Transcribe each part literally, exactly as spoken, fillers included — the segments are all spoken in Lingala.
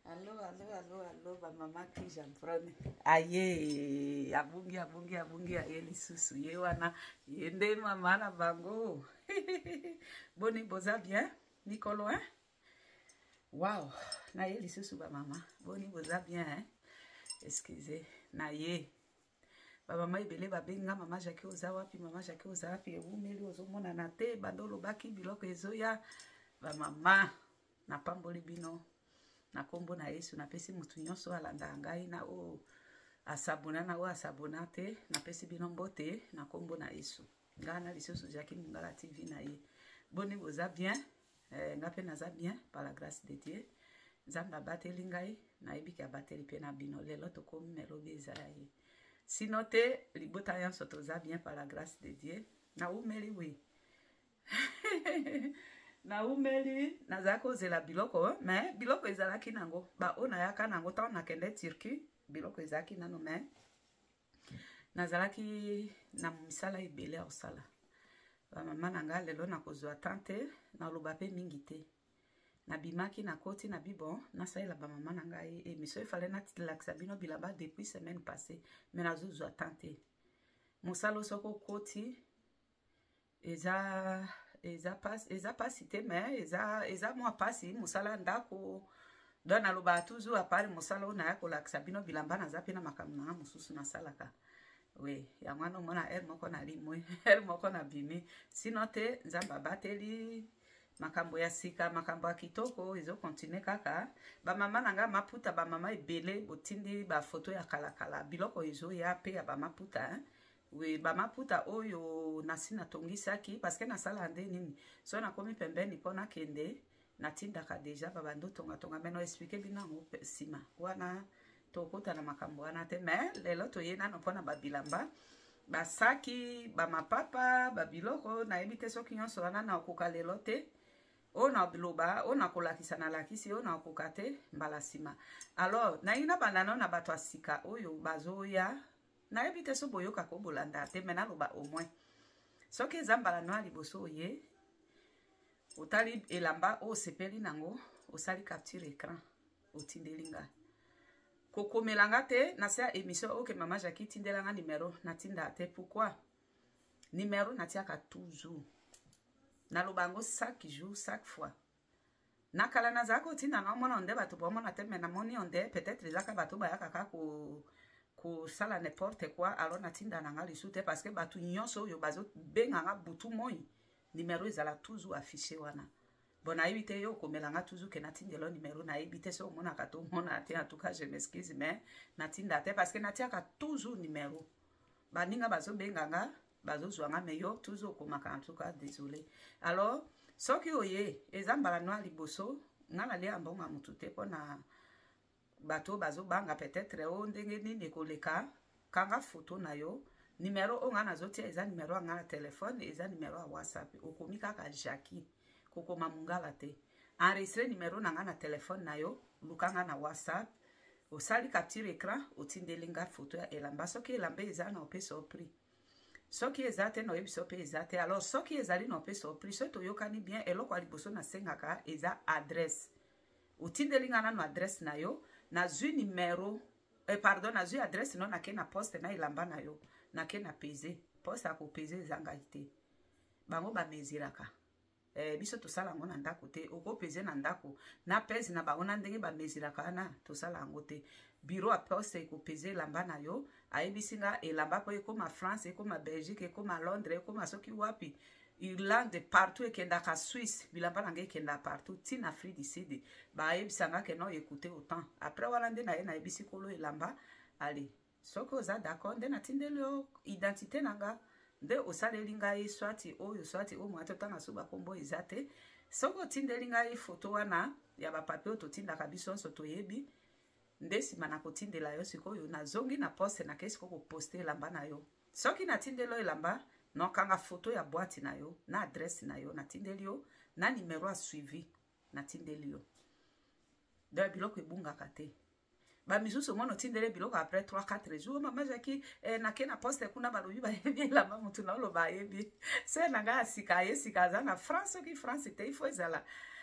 Allo, allo, allo, allo, ba mama ki jamprone. Aye, abungi, abungi, abungi, aye lisusu. Ye wana, yende mama na bango. Boni boza bien, Nicolo, hein? Wow, na ye lisusu ba mama. Boni boza bien, hein? Excusez, na ye. Ba mama ibele ba benga mama Jackie oza wapi, mama Jackie oza wapi, e umeli ozo mona na te, bandolo baki biloko ezoya. Ba mama, na pamboli bino. Na kombo na Yesu na pesi mutu nyonso alanda ngai na o asabona na o asabona te na pesi bino mbote na kombo na Yesu ngana lisusu Jackie Mungala T V na ye boni boza bien eh, ngape naza bien par la grâce de Dieu nzamba bateli ngai na ebiki abateli pe na bino lelo tokomi melobi ezala ye sino te libota nyonso toza bien par la grâce de Dieu na umeli we na umeli nazako zela biloko mais biloko ezalaki nango ba ona yaka nango ta na kende Turquie biloko ezalaki nano mais nazalaki na misala ebele osala ba mama nanga lelo na kozwa tante na loba pe mingi te na bimaki na koti na bibon na saela ba mama nanga e miso efale na tilakisa bino bilaba depuis semaine passée mais nazozwa tante mosalo soko koti eza eza pas eza pasite mais eza eza moi pasi musala ndako dona loba toujours à part musala ona ya kolakisa bino bilamba na zapi na makambo na mususu na salaka we ya mwana mona er moko na limwe er moko na bimi sinote nzamba bateli makambo ya sika makambo ya kitoko ezo continue kaka ba mama nanga maputa ba mama ebele botindi ba photo ya kala kala biloko ezo ya pe ya ba maputa hein? Oui, ba maputa oyo nasi na tongisaki parce que na sala ande nini so na komi pembeni pona kende na tindaka deja ba bando tonga tonga meno expliquer bina ngo sima wana tokota na makambo wana te mais lelo to yena no pona ba bilamba ba saki ba mapapa ba biloko na ebite soki nyonso wana na okoka lelo te ona biloba ona kolakisa na lakisi ona okokate mbala sima alors na ina banano na bato asika oyo bazoya na ebite so boyoka ko bolanda te mena loba au moins soki ezambala no liboso ye otali elamba o sepeli nango osali capture écran otindelinga kokomelanga te na sa émission oke mama Jackie tindelanga numéro na tinda te pourquoi numéro na tiaka toujours na lobango chaque jour chaque fois na kala na zako tinda na mona onde bato bomona te mena moni onde peut-être zaka bato bayaka ka ko ko sala n'importe quoi alors natinda nanga lisute parce que batu nyonso yo bazo benganga butu moi numéro ezala toujours affiché wana bona ebite yo komelanga toujours que natindelo numéro na ebite so mona kato mona te en tout cas je m'excuse mais natinda te parce que natiaka toujours numéro baninga bazo benganga bazo zwanga mais yo toujours komaka en tout cas désolé alors soki oye ezambala no liboso ngala le ambonga mutute pona bato bazo banga peut-être o ndenge nini koleka kanga photo na yo numéro o ngana zotia eza numéro ngana téléphone eza numéro a WhatsApp okomika ka Jackie kokoma Mungala te enregistrer numéro na ngana téléphone na yo lukanga na WhatsApp osali capture écran otindelinga photo ya elamba soki elamba eza na opesa prix soki eza te no ebiso pe eza te alors soki ezali na opesa prix so to yokani bien eloko aliboso na sengaka eza adresse otindelinga na no adresse na yo na zui numéro eh, pardon na zui adresse non na ke na poste na ilamba na yo na ke na pese poste ako pese zanga ite bango ba meziraka eh biso to sala ngona ndako te oko pese na ndako na pese na bango na ndenge ba meziraka na to sala ngote bureau a poste ko pese lamba na yo ayebisinga elamba po ekoma France ekoma Belgique ekoma Londres ekoma soki wapi Irlande partout et kenda ka Suisse bilamba nange kenda partout tin Afrique du Sud ba ebisanga ke no écouter autant après wala nde na ye na ebisi kolo elamba allez soko oza d'accord nde na tindelo identité nanga nde osalelinga ye swati oyo swati o mwa totanga suba kombo ezate soko tindelinga ye photo wana ya ba papier to tinda ka biso nso to yebi nde sima na kotindela yo sikoyo na zongi na poste na kesi ko poster elamba na yo soki na tindelo elamba non kanga photo ya boîte na yo na adresse na yo na tindelio na numéro a suivi na tindelio de biloko ebunga kate ba misusu mono tindele biloko après trois quatre jours mama Jackie eh, na ke na poste kuna balobi ba yebi la mamutu na lo ba yebi se na ga sika ye sika za na France ki France te il faut ezala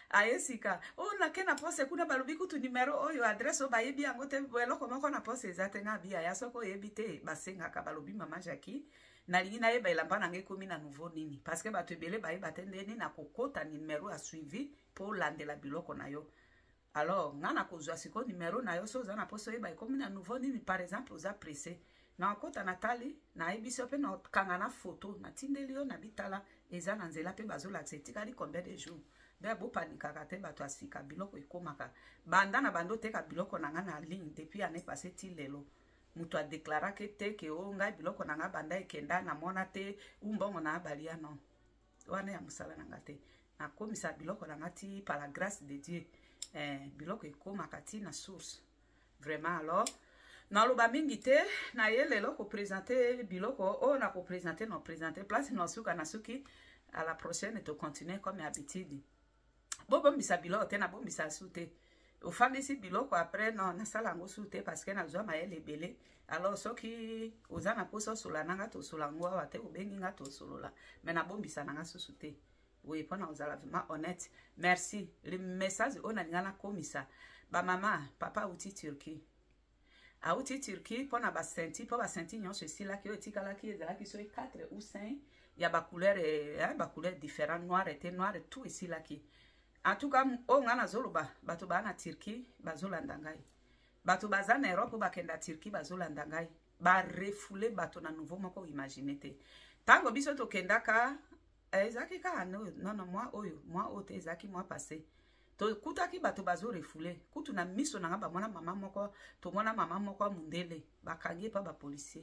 ayesika o na ke na pose kuna balobi kutu numero oyo adresse o bayebi yango te eloko moko na pose eza te nga bia ya soko oyebi te basengaka balobi mama Jackie nalingi nayeba elamba nange ekomi na nouveau nini parce que bato ebele bayeba te ndeni na kokota numero ya suivi mpo olandela biloko na yo. Alors nga na kozwa siko numero na yo so oza na pose oyeba ekomi na nouveau nini par exemple oza pressé na kota natali na yebiso mpe na kanga na photo na tindeli yo na bitala eza na nzela mpe bazolakisa etikali combien de jours nde bopanikaka te bato asika biloko ekomaka banda na bando teka biloko na nga na ligne depuis année passé ti lelo mutu adeklaraki te ke o ngai biloko na nga banda ekenda namona te umbongo na abalia non wana ya mosala na nga te nakomisa biloko na nga ti par la grâce de Dieu eh, biloko ekomaka ti na source vraiment. Alors naloba mingi te na ye lelo kopresente biloko oyo na kopresente no presente place no suka na suki à la prochaine to continuer comme habitude bobombisa biloko te na bombisa su te ofandisi biloko après non nasala yango su te parce que nazwa mayele ebele. Alors soki oza na poso osola nanga tosola ngo awa te obengi nga tosolola mais nabombisa nanga susu te. Oui, pendant vous allez vraiment honnête. Merci. Le message on a ngana komisa ba mama papa outi Turquie a outi Turquie pona ba senti po ba senti nyon ceci là qui oti kala qui ezala qui so quatre ou cinq il y a ba couleur hein ba couleur différent noir et noir tout ici là qui en tout cas o ngana zoloba bato ba na Turquie bazolanda ngai bato baza na Europe ba kenda Turquie bazolanda ngai ba refoulé bato na nouveau moko imaginer te tango biso to kenda ka ezaki ka non non moi oyo moi ote ezaki moi passé to kutaki bato bazo refoulé kutu na miso na ba mona mama moko to mona mama moko mundele bakangi pa ba policier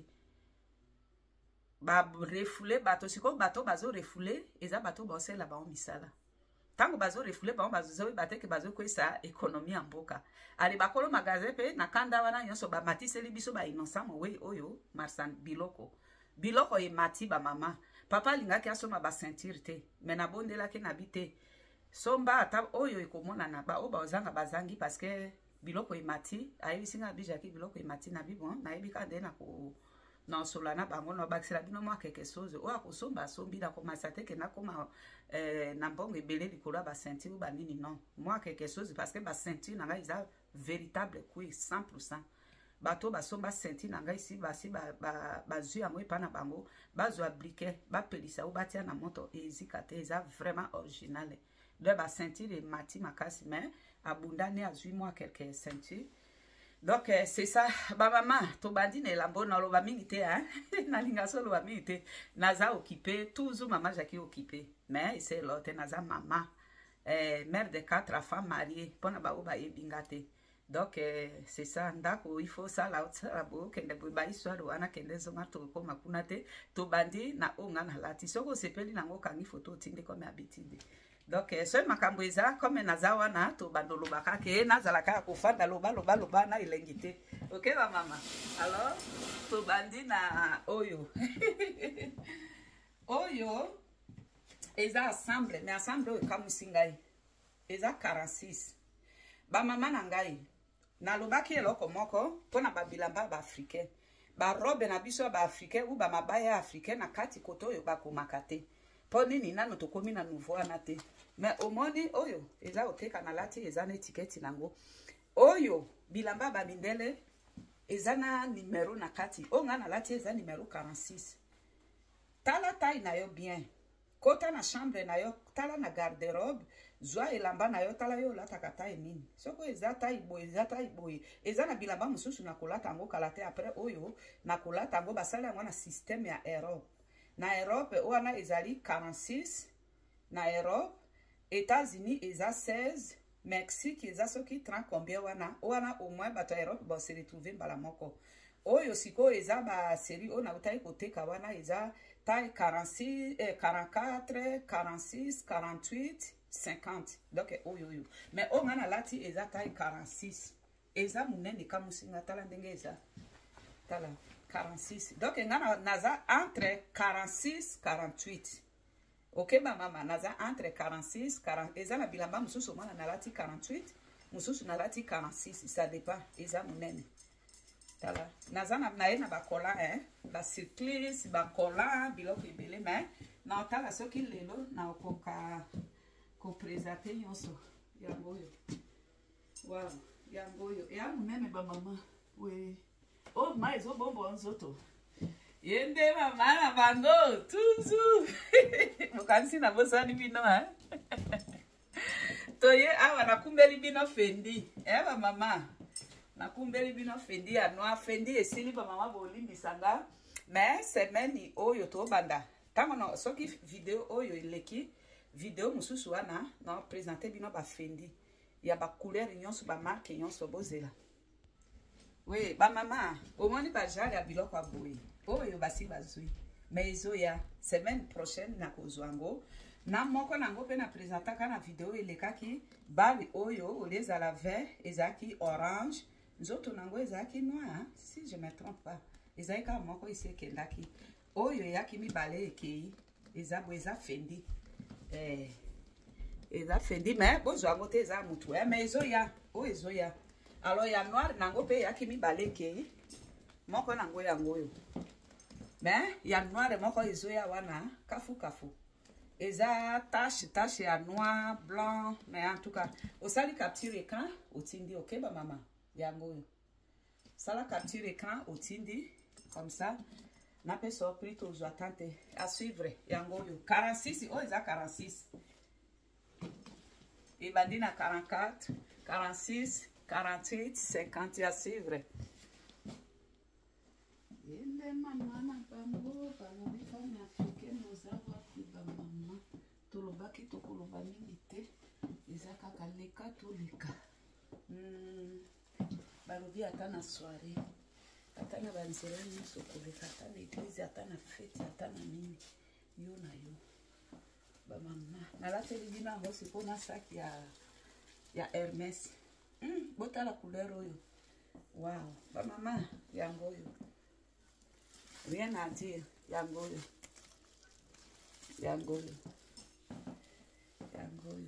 ba refoulé bato siko bato bazo refoulé eza bato bosela ba misala tango bazo refoulé ba bazo bateke bazo kwesa économie en mboka ali bakolo magasin pe na kanda wana nyonso ba matiseli biso ba innocent mo we oyo marsan biloko biloko e mati ba mama papa lingaki asoma ba sentir te mais na bondela ke na bite somba ata oyo ekomona na ba oba ozanga bazangi parce que biloko imati ayibisinga bijaki biloko imati na bibon na yibika de na ko na solana bango no bakisela bino mwa quelque chose o akosomba sombi na komasa te ke na koma eh, na mbongo ebele likolo ba sentir ba nini non moi quelque chose parce que ba sentir na nga isa véritable kui cent pour cent bato basomba senti na ngai si basi ba ba bazu yango epana bango bazwa briquet ba pelisa ou batia na moto ezikate eza vraiment original de ba senti les mati makasi mais abundane azui moi quelques ceintures. Donc euh, c'est ça ba maman to bandi ne lambo na loba mingi te hein na linga solo ba mingi te naza occupé toujours maman Jackie occupé mais c'est l'autre naza maman euh, mère de quatre femmes mariées pona ba oba ebingate. Donc euh, c'est ça ndako il faut ça là tsabo kende ba histoire wana kende zonga to ko makuna te to bandi na onga na lati soko sepeli nango kangi photo tinde comme habitude. Donc euh, ce makambo eza comme naza wana to bandolo bakake nazala ka ko fanda loba loba loba na ilengite. OK ba mama. Alors to bandi na oyo. Oyo eza ensemble mais ensemble comme singai. Eza quarante-six. Ba mama na ngai na lobaki eloko moko pona ba bilamba ba africain ba robe na biso ba africain ou ba mabaya africain na kati koto yo ba komakate poni ni nano to komi na nouveau anate mais omoni oyo eza oteka na lati eza na étiquette nango oyo bilamba ba mindele eza na numéro na kati o nga na lati eza numéro quarante-six tala taille na yo bien kota na chambre na yo tala na garde-robe zwa elamba na yo tala yo lata kata nini soko eza taille boy eza taille boy eza na bilamba mususu na kolata ngo kalate après oyo na kolata ngo basala ngo na système ya Europe na Europe wana ezali quarante-six na Europe États-Unis eza seize Mexique eza soki trente combien wana wana au moins bato Europe ba se retrouver mbala moko oyo siko eza ba série ona utai koteka wana eza taille quarante-six eh, quarante-quatre quarante-six quarante-huit cinquante donc oyo oyo mais on a lati eza taille quarante-six eza munene kama singa tala ndenge eza tala quarante-six donc ngana naza entre quarante-six quarante-huit. OK ba mama naza entre quarante-six quarante eza na bilamba mususu mwana na lati quarante-huit mususu na lati quarante-six ça dépend eza munene tala naza na na ena ba kola hein ba cycliste ba kola biloko ebele mais na tala soki lelo na okoka ko présenter yonso yango yo. Wow, yango yo. Ya munene ba mama. We. Oh, ma ezo bombo nzoto. Yende mama na bango tuzu. Mukansi na bosani bino ha. Toye awa nakumbeli bino Fendi. Eh ba mama. Nakumbeli bino Fendi ya noa Fendi esili ba mama bolimbisanga. Mais semaine oyo to banda. Tango no soki video oyo ileki video mususu wana na présenter bino ba Fendi. Ya ba couleur nyonso ba marque nyonso bozela. Oui, ba mama, omoni ba jali ya biloko aboyi. Oyo basi bazui. Mais ezoya semaine prochaine na kozwango. Na moko nango pe na présentaka na video elekaki bali oyo oleza la vert ezaki orange. Nzoto nango ezaki noir, si je me trompe pas. Ezaki ka moko isi ekendaki. Oyo yaki mibale ekei. Ezabo eza Fendi. Eh, eza Fendi, mais bozwango te eza mutu. Eh, mais ezoya, o ezoya. Alors ya noir nango pe yaki mibale ekei. Moko nango yango yo. Mais ya noir moko ezoya wana kafu kafu. Eza tache tache ya noir, blanc, mais en tout cas, osali capture écran, otindi, ok ba maman, yango yo. Sala capture écran, otindi, comme ça. N'a pas surpris tous attentes à suivre, yango yo. quarante-six, oh eza quarante-six. Et bandina quarante-quatre, quarante-six, quarante-huit, cinquante à suivre. Yende mama na bango, balobi fami africaine ozawa kuba mama. Tolobaki tokoloba mingi te. Eza kaka leka toleka. Hmm. Balobi ata na soirée. Ata na banzela nyonso koleka, ata na église, ata na fête, ata na nini. Yo na yo. Ba mama. Nalateli bino yango siko na sac ya ya Hermès. Hmm. Bota la couleur oyo. Wow. Ba mama yango yo. Rien à dire, yangoyo. Yangoyo. Yangoyo.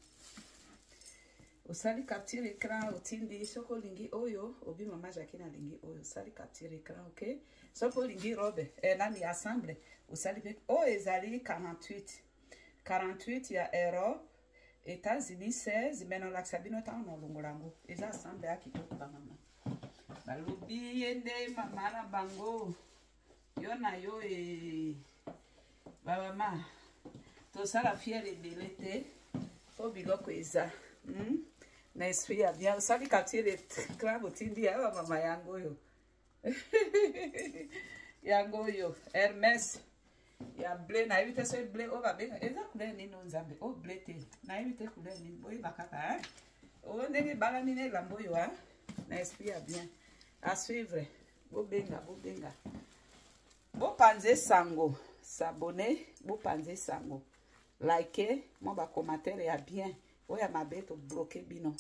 Osali capture écran, otindi, soko lingi oyo, obi mama Jacqueline lingi oyo, osali capture écran, ok? Soko lingi robe, eh, nani assemble, osali pe, oh, ezali quarante-huit. quarante-huit ya Europe, États-Unis seize, mais non l'axabino tan no longolango. Eza assemble ya kitoko ba mama. Balobi yende mama na bango. Yo na yo e ba mama to sala fiere belete po biloko eza hmm? Na esprit ya bien sali capture crabo tindi ya ba mama yango yo yango yo Hermès ya bleu na evite so bleu o ba benga eza couleur ni no nzambe o bleu te na evite couleur ni boy bakaka hein o ndenge bala ni ne lambo yo hein na esprit ya bien à suivre bo benga bo benga. Bo panze sango, s'abonner, bo panze sango. Like, moi ba commentaire ya bien. Oya mabe to bloquer bino.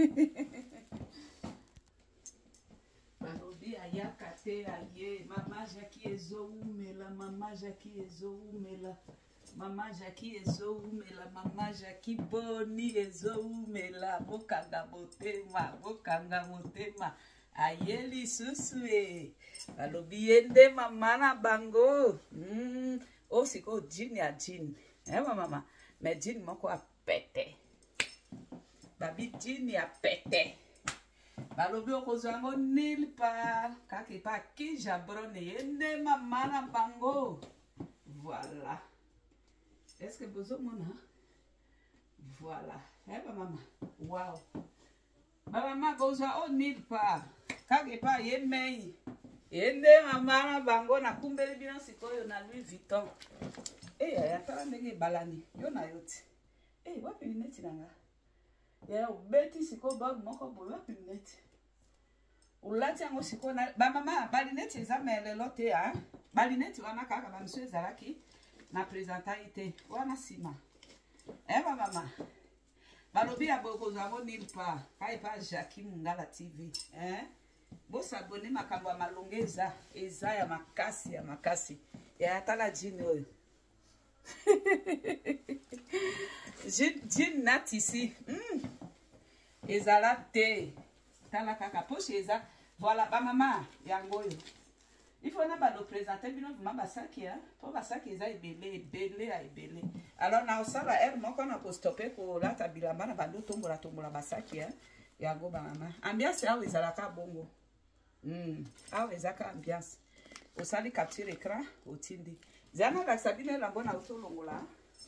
Balobi ayaka te aye, mama Jackie ezo umela, mama Jackie ezo umela. Mama Jackie ezo umela, mama Jackie boni ezo umela. Bokanga motema, bokanga motema. Ayeli susue. Balobi yende mama na bango. Mm. O siko jean ya jean. Eh mama. Mais jean moko a pete. Babi jean ya pete. Balobi okozwango nil pa. Kake pa ki jabrone yende mama na bango. Voilà. Est-ce que bozo mona? Voilà. Eh mama. Wow. Mama goza o nil pa. Kage pa ye mei. Yende mama na bango na kumbeli bino sikoyo na Louis Vuitton. Eh ya tala ndenge balani. Yo na yote. Eh wapi lunette nanga? Ya ubeti siko bag moko bo wapi lunette? Ulati yango siko na ba mama ba lunette eza melelo te ha. Ba lunette wana kaka ba monsieur ezalaki na présentaité wana sima. Eh ba mama. Balobi ya boko zango nilpa. Kai pa Jackie Mungala T V, hein? Bo s'abonner makambo ya malonge eza eza ya makasi ya makasi. Ya tala jean oyo. Jean jean nat ici. Mm. Ezala te. Tala kaka poche eza. Voilà ba mama yango yo. Il faut nous présenter bino vraiment basaki hein pour basaki eza ebele ebele a ebele. Alors na osala er moko na ko stopper ko lata bilamba na bando tombola tombola basaki hein ya go ba mama. Ambiance awo ezalaka bongo. Hmm, awo ezaka ambiance. Osali capture écran otindi. Zana la sabine la bona otolongola.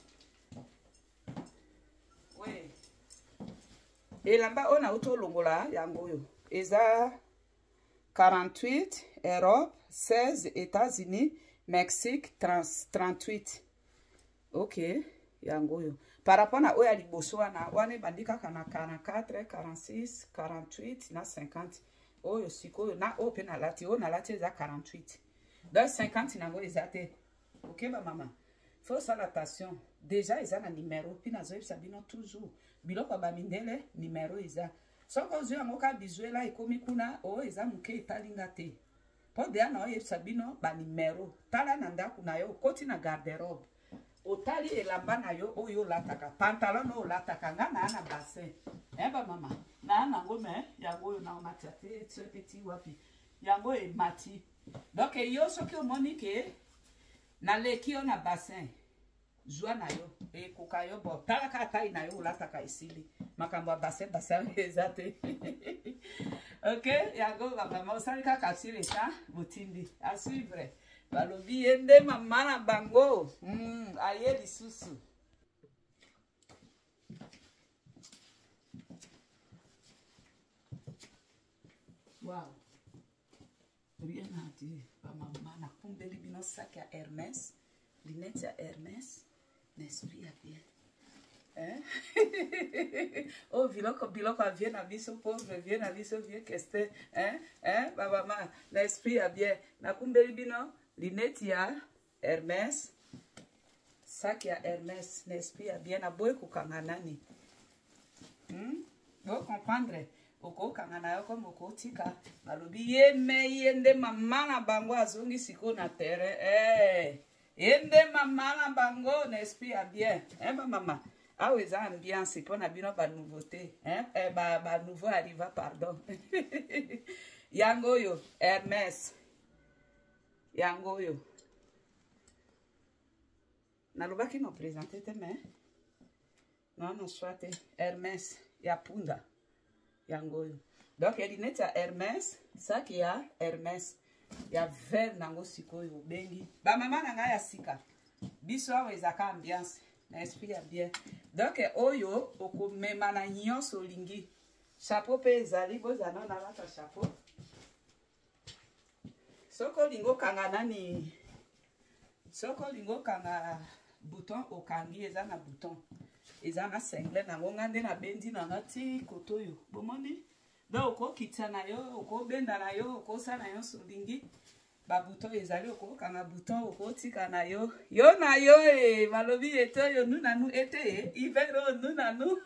Ouais. Et là-bas on a otolongola yango yo. Eza quarante-huit Europe, seize États-Unis, Mexique, trente-huit. Ok, yango yo. Par rapport à oya liboso wana, wane bandika kana quarante-quatre, quarante-six, quarante-huit, na cinquante. Oyo siko na open na lati, o na lati za quarante-huit. Donc cinquante nango ezate. Ok ba mama. Faut ça l'attention. Déjà ils ont un numéro, puis na zo sabino toujours. Biloko ba mindele numéro isa. Soko zo amoka bizuela ekomi kuna o eza muke etalinga te. Po de na o sabino ba numéro. Tala na ndaku na yo koti na garde-robe. Otali elamba na yo oyo lataka. Pantalon no lataka nga na na bassin. Eh ba mama. Na na ngome yango yo na matiate tse petit wapi. Yango e mati. Donc yo soki omoni ke na leki yo na bassin. Zwa na yo e koka yo bo tala ka tai na yo lataka isili. Makambo bassin bassin ezate. OK, yango ba mama osali ka kapsile ta botindi. A suivre. Balobi yende mama na bango. Mm, aye lisusu. Wow. Rien à dire. Ba mama na kumbeli bino sac à Hermès, lunettes à Hermès, l'esprit à bien. Hein? Oh, biloko biloko vient à biso pauvre, vient à biso vient qu'este, hein? Hein? Ba mama, l'esprit à bien. Na kumbeli bino lunettes ya Hermès, sac à Hermès, l'esprit à bien. Na boy kukanga nani. Hmm? Vous comprendre? Oko kangana yo comme oko tika balobi ye me yende mama na bango azongi siko na terre eh yende mama na bango n'esprit a bien eh ba mama awe za ambiance pour na bino ba nouveauté hein eh ba ba nouveau arriva pardon yango yo Hermès yango yo na lobaki no présenter te mais non non soit Hermès ya punda yango yo. Donc il y a Hermès, ça qui a Hermès. Il y a vert nango sikoyo bengi. Ba mama nanga ya sika. Biso awe ezaka ambiance, na esprit ya bien. Donc oyo oko mema na nyonso lingi. Chapeau pe ezali bozana na lata chapeau. Soko lingo kanga nani. Soko lingo kanga bouton okangi eza na bouton. Ezana sengle na ngande na bendi na ngati kotoyo bomoni donc oko kitana yo oko benda na yo oko sana yo solingi ba bouton ezali oko kanga bouton oko tika na yo yo na yo e malobi eto yo nu na nu ete ivero nu na nu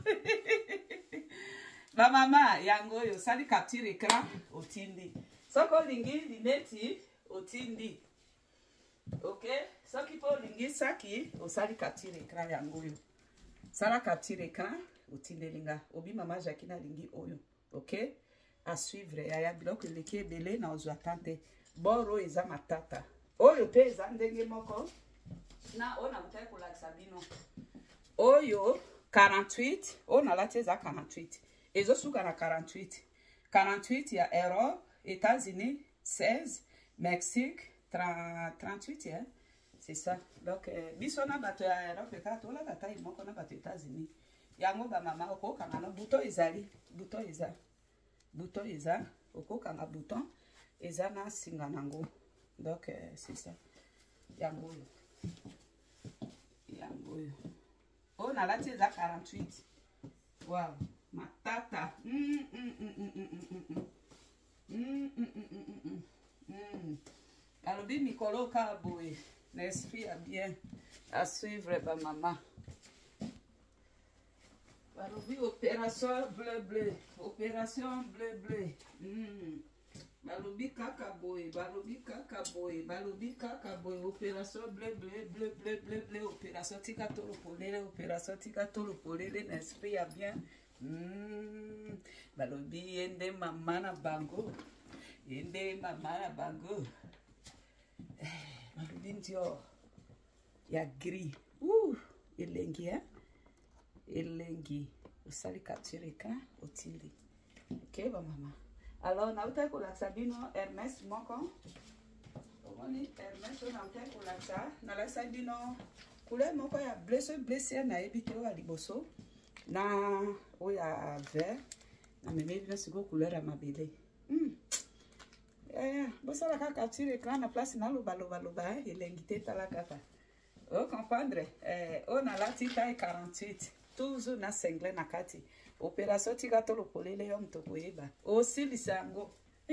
ba mama yango yo sali capture écran otindi soko lingi lineti otindi OK soki po lingi saki osali capture écran yango yo Sala capture écran otindelinga obi mama Jacquina lingi oyo OK à suivre ya biloko leki ebele na ozo attente boro eza matata oyo pe eza ndenge moko na ona mutaye kolakisa bino oyo quarante-huit ona lati eza quarante-huit ezo suka na quarante-huit quarante-huit ya Europe États-Unis seize Mexique trente-huit hein c'est ça donc euh, bisona bato ya Europe ka to la tata imoko na bato États-Unis yango ba mama oko kanga na bouton ezali bouton eza bouton eza oko kanga bouton eza na singa nango donc euh, c'est ça yango yango on a la eza quarante-huit wow matata mm mm mm mm mm mm mm mm mm alobi mikolo ka boye l'esprit a bien à suivre ba mama. Balobi opération bleu bleu, opération bleu bleu. Mm. Balobi kaka boy, balobi kaka boy, balobi kaka boy, opération bleu bleu bleu bleu bleu bleu, opération tika tolo polele, opération tika tolo polele, l'esprit a bien. Mm. Balobi yende mama na bango, yende mama na bango. bindio ya gris. Ouh, elengi hein. Elengi. Osali capture écran otili. OK ba mama. Alors na uta ko la sabino Hermès moko. Omoni Hermès na uta ko la sa na la sabino couleur moko ya blessé blessé na ebite o aliboso. Na oya vert. Na meme bino siko couleur ya mabele. Hmm. Eh, bosa la capture écran na place na loba loba loba elengi te tala kaka. O comprendre? Eh, on a la taille quarante-huit. Toujours na sengle na kati. Opération tika to lopolele yo mtoko yeba. Osi lisango.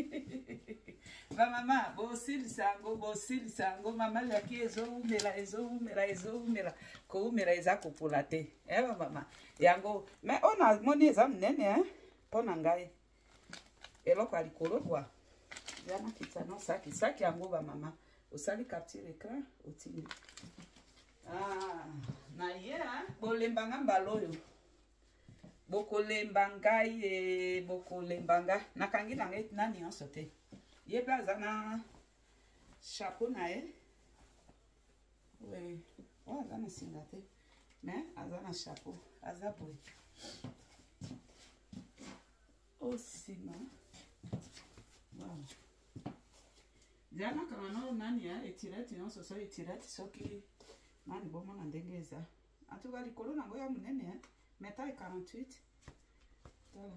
Ba mama, bosi lisango, bosi lisango, mama laki ezo umela ezo umela ezo umela. Ko umela eza kopola te. Eh ba mama. Yango, mais on a moni eza mnene hein. Pona ngai. Eloko alikolo kwa. Yana kitano saki saki yango ba mama. Osali capture écran otini. Ah, na ye hein, bolembanga mbaloyo. Boko lembanga ye, boko lembanga. Nakangi na ngai nani en sote. Ye plaza na chapeau na ye. Oui, oh, azana singate. Mais azana chapeau, azaboy. Oh, sima. Wow. Diana kamano nani ya etireti non so so etireti soki mani bomo na ndengeza. En tout cas likolo nango ya munene hein. Mais taille quarante-huit. Voilà.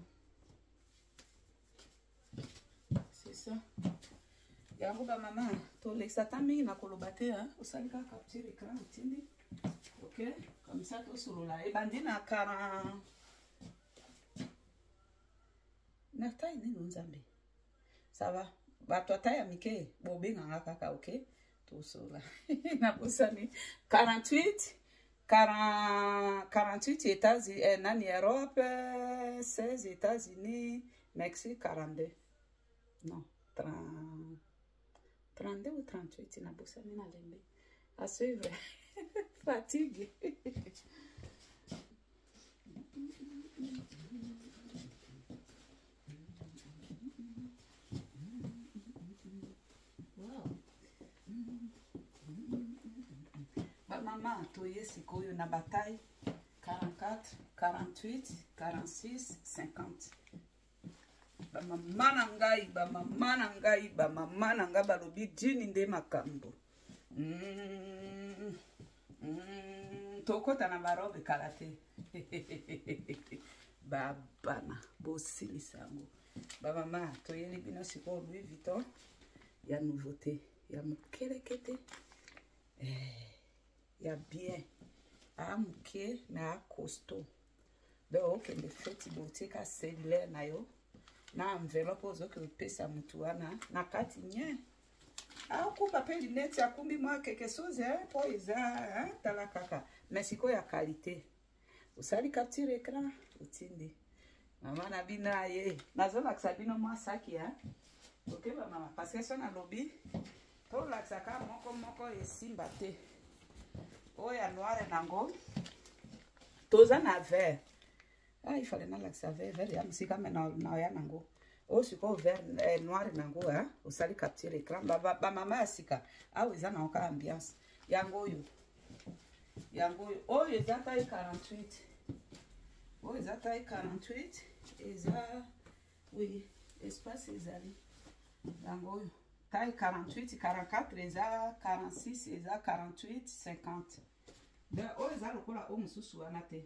C'est ça. Yango ba mama to lexa tami na kolobate hein. Osalika capture écran otindi. OK? Comme ça to solola. E bandi na quarante. Na taille ni nzambe. Ça va. Ba to taille ya mike bo benga kaka OK? To sola. Na posani quarante-huit quarante, quarante-huit États-Unis, eh, nani Europe, seize États-Unis, Mexique quarante-deux. Non, trente, trente-deux ou trente-huit, na bossa na lembe. À suivre. Fatigue. Maman, toye sikoyo na bataille quarante-quatre, quarante-huit, quarante-six, cinquante. Ba mama na ngai, ba mama na ngai, ba mama na ngai balobi dini nde makambo. Mm. Mm. Tokota na barobe kalate. Ba bana, bosi lisango. Ba mama, toye libino sikoyo Louis Vuitton. Ya nouveauté, ya mukelekete. Eh. Ya bien a muke na costaud donc le fait boutique a cellulaire na yo na enveloppe ozo que pesa mutu wana na kati nye a kuba pe lunette ya kumbi mwa quelque chose hein po iza hein tala kaka mais siko ya qualité usali capture écran utindi mama na bina ye nazona kusabino mwa saki hein OK ba mama parce que ça na lobby to la saka moko moko esimba te. Oya noir nango toza na vert. Ah, il fallait na laxa vert vert ya musika mena na ya nango. O siko vert eh, noir nango hein. Osali capture écran ba ba mama asika. Ah oui, ça na oka ambiance. Yango yo. Yango yo. Oh, ils a taille quarante-huit. Oh, ils a taille quarante-huit. Ils a oui, espace ezali. Yango yo. Taille quarante-huit, quarante-quatre, ils a quarante-six, ils a quarante-huit, cinquante. De o ils a le cola o mususu anate.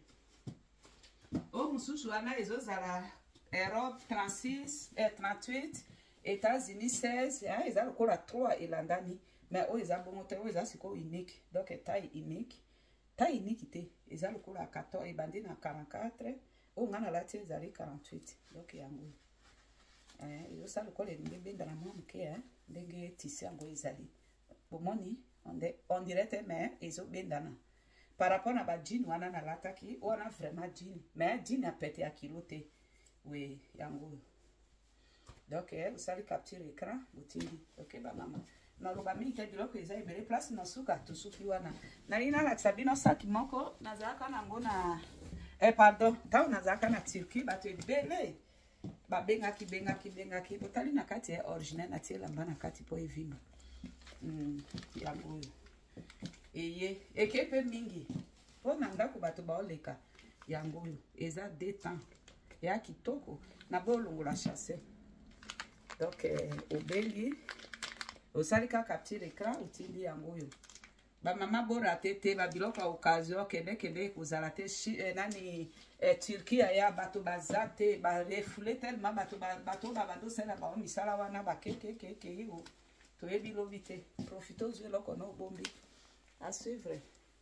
O mususu ana ils ont la Europe trente-six, et trente-huit, États-Unis seize, hein, ils a le cola trois et landani. Mais o ils a bon moteur, ils a ce qu'on unique. Donc taille unique. Taille unique ils a le cola quatorze et bandine à quarante-quatre. O ngana la tie ils a quarante-huit. Donc yango. Eh, ils ont ça le cola bébé dans la main que hein. Ndenge tissé yango ezali bomoni on dirait mais ezo bendana par rapport na ba jean wana na lataki wana vraiment jean mais jean a pété à kilo te oui yango donc eh usali capture écran utindi OK ba mama na loba mi ke biloko eza ebele place na suka to suki wana na ina la sabino saki moko nazaka nango na eh pardon ta nazaka na Turquie ba te bele ba benga ki benga ki benga ki botali na kati ya original na tiela mbana kati po evimba mm, yango eye ekepe mingi pona ndako bato baoleka yango eza détente ya kitoko na bolongola chasse donc eh, obengi osali kaka petit écran otindi yango oyo bamama borate te babiloko ya occasion kende kende kozala te eh, nani eh, Turquie ya bato baza te barefule tellement bato bato babandosala bao misala wana bakekekeke o toyebi lobi te profite ozwi eloko na obombi à suivre.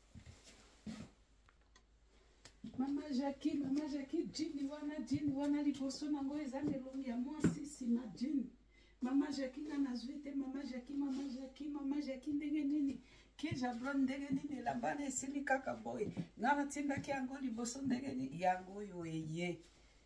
Mama Jackie, Mama Jackie, Jini wana, Jini wana liboso nango eza nelongi ya mwasi sima Jini. Mama Jackie na nazwite, Mama Jackie, Mama Jackie, Mama Jackie ndenge nini. Ke jablon ndenge nini lambana esili kaka boy. Ngana tinda ki yango liboso ndenge nini. Yango yo eye.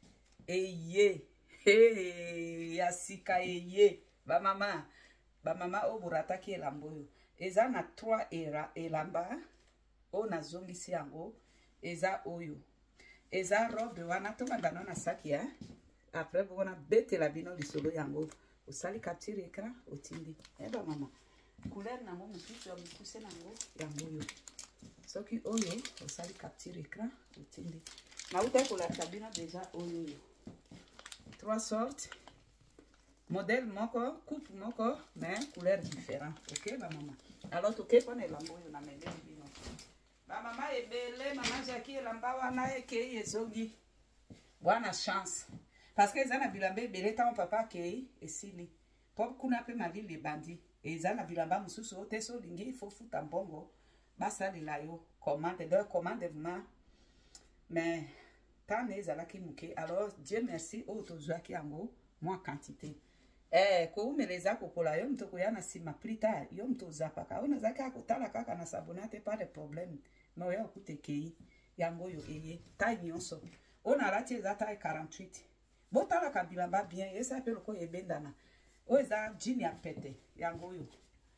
Eye. Hey, yasika eye. Ba mama. Ba mama oburata ki elamboyo. Eza na trois era elamba. O na zongisi yango. Eza oyo. Eza robe wana to bandana na saki ya. Après bona bete la bino lisolo yango. Osali capture écran otindi. Eh ba mama. Couleur na mo mususu ya mukuse nango yango yo. Soki oyo osali capture écran otindi. Na uta ko la tabina déjà oyo yo. Trois sortes. Modèle moko, coupe moko, mais couleur différente. OK ba mama. Alors to ke pone lambo yo na mende bino. Ba mama ebele, Mama Jackie elamba wana eke ezongi. Bwana chance. Parce que ezana bilamba ebele ta papa ke esili. Pop kuna pe malili bandi. Ezana bilamba mususu te so lingi il faut futa mbongo. Basa lila yo commande de commande vraiment. Mais tant ezala ki muke. Alors Dieu merci o to zwaki yango moi quantité. Eh ko umeleza kokola yo mtoko yana sima plus tard yo mto zapaka. Ona zaka kutala kaka na sabonate pas de problème. No ya okutekei yango yo eye taille nyonso ona lati eza taille quarante-huit botala kabilamba bien esa pe loko ebendana o eza jean ya pete yango yo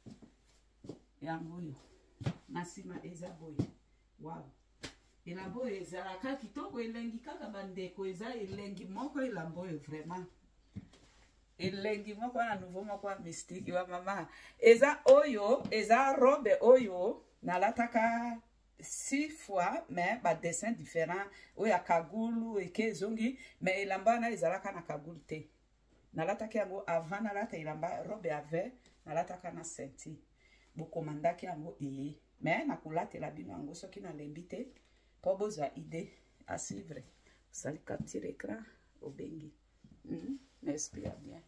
yango yo nasima eza boy wow elambo eza ka kitoko elengi kaka bandeko eza elengi moko elambo yo vraiment elengi moko na nouveau moko mystique wa mama eza oyo eza robe oyo nalataka six fois mais ba dessin différent oya kagulu eke zongi mais elamba na ezalaka na kagulu te nalataki yango avant nalata elamba robe avec nalataka na senti bokomandaki yango eye mais nakolatela bino yango soki nalembi te po bozwa idée à suivre osali capture écran obengi mm merci bien.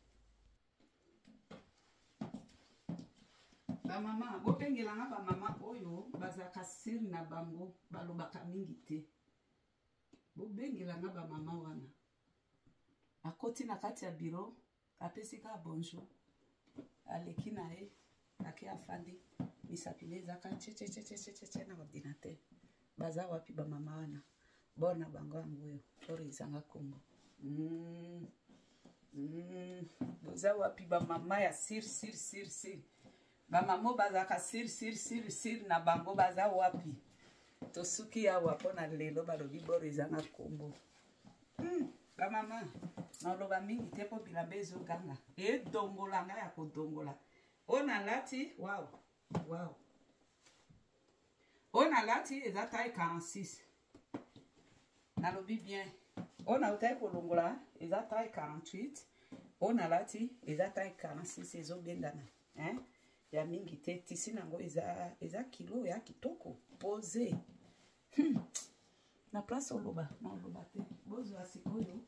Ba mama bobengelanga ba mama oyo bazaka siri na bango balobaka mingi te. Bobengelanga ba mama wana. Akoti na kati ya bureau apesika bonjour. Aleki na e ake afandi misapile zaka che che che che che che na ordinateur. Baza wapi ba mama wana. Bona bango ngoyo tori izanga kombo. Mm. Mm. Baza wapi ba mama ya sir sir sir sir. Ba mamo bazaka sir sir sir sir na bango baza wapi tosuki ya wapona lelo balobi borizanga kombo hmm ba mama na loba mingi te po bilamba ezoganga e dongolanga ya kodongola ona lati wow wow ona lati eza taille quarante-six na lobi bien ona utai kolongola eza taille quarante-huit ona lati eza taille quarante-six ezobendana hein ya mingi te tisi nango eza eza kilo ya kitoko posé hmm. Na place oloba na oloba te bozo asikoyo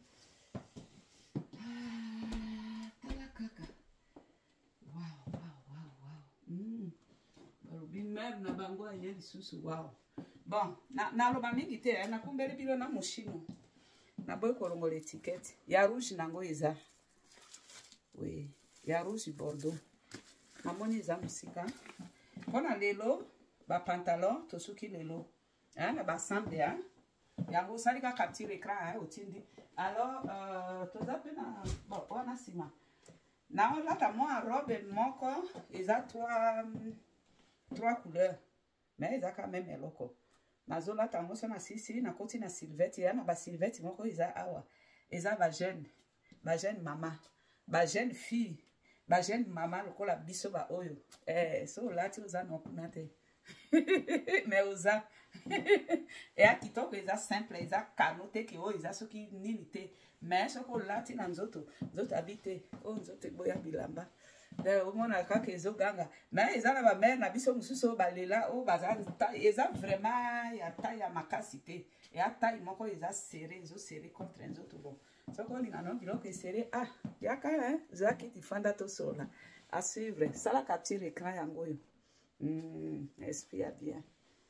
ah tala kaka wow wow wow wow mm balobi mer na bango aye lisusu wow bon na na loba mingi te na kumbeli bilo na moshino na boy kolongola étiquette ya rouge nango eza oui ya rouge bordeaux Mamoni eza musika. Pona lelo ba pantalon tosuki lelo. Hein na ba sambe hein. Yango salika capture écran hein otindi. Alors euh toza pena bon ona sima. Na on lata moi robe moko eza trois trois couleurs. Mais eza quand même eloko. Nazo lata mo na sisi na koti na silvette ya na ba silvette moko eza awa. Eza ba jeune. Ba jeune maman. Ba jeune fille. ba jeune maman lokola biso ba oyo eh so lati oza no kunate mais oza et a kitoko eza simple eza kanote ki o eza soki nini te mais soko lati na nzoto nzoto habite o nzoto boya bilamba de o mona kaka ezo ganga mais eza na ba mère na biso mususu balela o baza eza vraiment ya ta ya makasite et a ta moko eza serré ezo serré contre nzoto bon soko linga no biloko esere ah yaka hein zaki tifanda to sola à suivre sala capture écran yango yo mm esprit a bien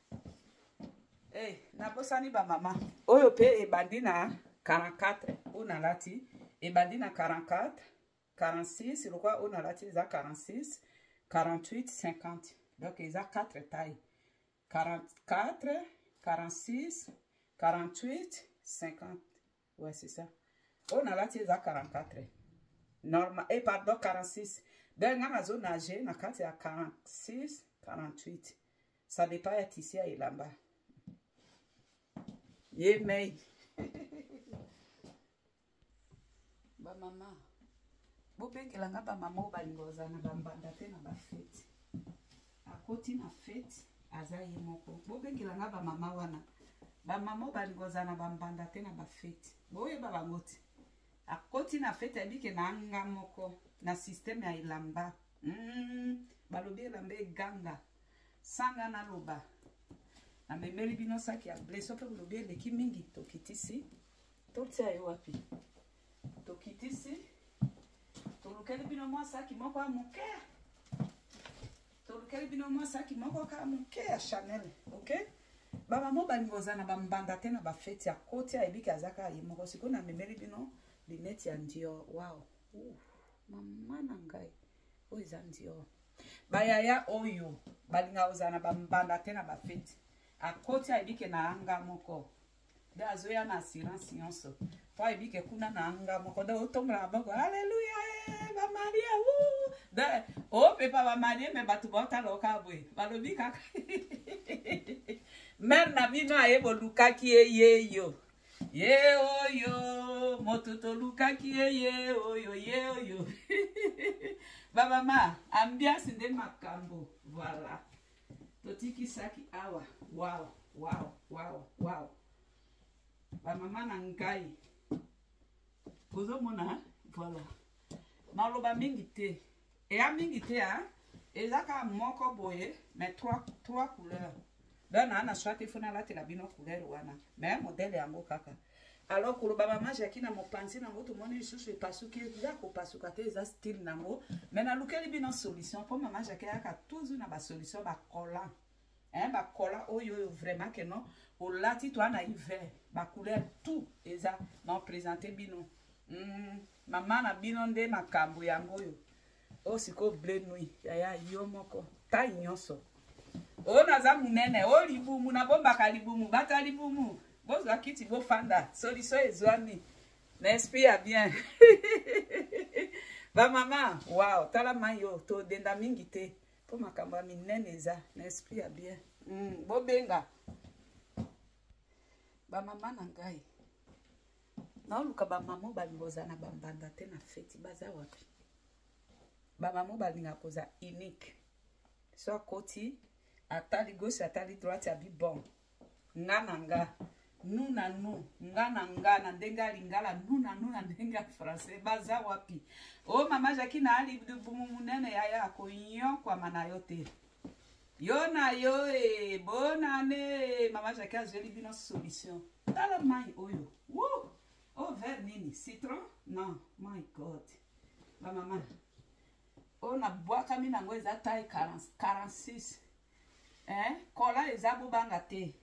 eh na bosani ba mama oyo pe e bandina quarante-quatre una lati e bandina quarante-quatre quarante-six le quoi una lati za quarante-six quarante-huit cinquante donc ils a quatre tailles quarante-quatre quarante-six quarante-huit cinquante ouais c'est ça on a lati za quarante-quatre normal et pardon quarante-six donc on a zone âgée na kati ya quarante-six quarante-huit ça dépend ya tissu ya ilamba ye mei ba mama bo bengelanga ba mama balingoza na bambanda te na ba fete akoti na fete aza ye moko bo bengelanga ba mama wana ba mama balingoza na bambanda te na ba fete boye ba bangoti akoti na fete abike na anga moko na système ya ilamba mm balobi elamba eganga sanga na loba na memeli bino saki ya bleso pe balobi eleki mingi tokitisi totia yo wapi tokitisi tolukeli bino mwa saki moko ya moke tolukeli bino mwa saki moko ka moke ya Chanel ok baba mo balingoza na bambanda te na bafeti ya koti ya ebiki azaka ye moko siko na memeli bino lineti ya ndio wow uh, mama na ngai oyo eza ndio bayaya oyo balinga ozana bambanda te na bafeti akoti ya ebike na anga moko de azoya na assurance nyonso po ebike kuna na anga moko de otombola maboko haleluya ba maria uh de o pepa ba maria me batu bota loka boy balobi kaka mer na bino ayebo lukaki ye yo ye oyo mototo lukaki ye oyo ye oyo baba ma ambiance nde makambo voilà totiki saki awa wow wow wow wow ba mama na ngai kozo mona voilà maloba mingi te e a mingi te ha ezaka moko boye mais trois trois couleurs dana na swati funa lati la bino couleur wana mais modèle yango kaka alors que le maman jaki na mopanzi na moto moni susu epasuki ya ko pasuka te za style nango mais na lukeli bino solution pour maman jaki aka toujours na ba solution ba collant hein ba collant oyo vraiment que non au lati toi na hiver ba couleur tout eza na présenter bino mm, maman na bino nde na kambo yango yo o siko bleu nuit ya ya yo moko ta nyonso o na za munene o libumu na bomba ka libumu bata libumu bozo akiti bo fanda solution ezwami n'esprit a bien ba mama wow tala mayo to denda mingi te po makambo ya minene eza n'esprit a bien mm, bo benga ba mama na ngai na oluka ba mama balingoza na bambanda te na feti baza wapi ba mama balinga koza unique so koti atali gauche atali droite abi bon nga na nga nous na nous nga na nga na ndenga lingala nous na nous na ndenga français baza wapi o mama jaki na ali bumu munene ya ya ko nyo kwa mana yote yo na yo e bonane mama jaki azeli bino solution tala mai oyo wo o vert nini citron non my god ba mama o na bois kami na ngo eza taille quarante quarante-six hein kola eza bobanga te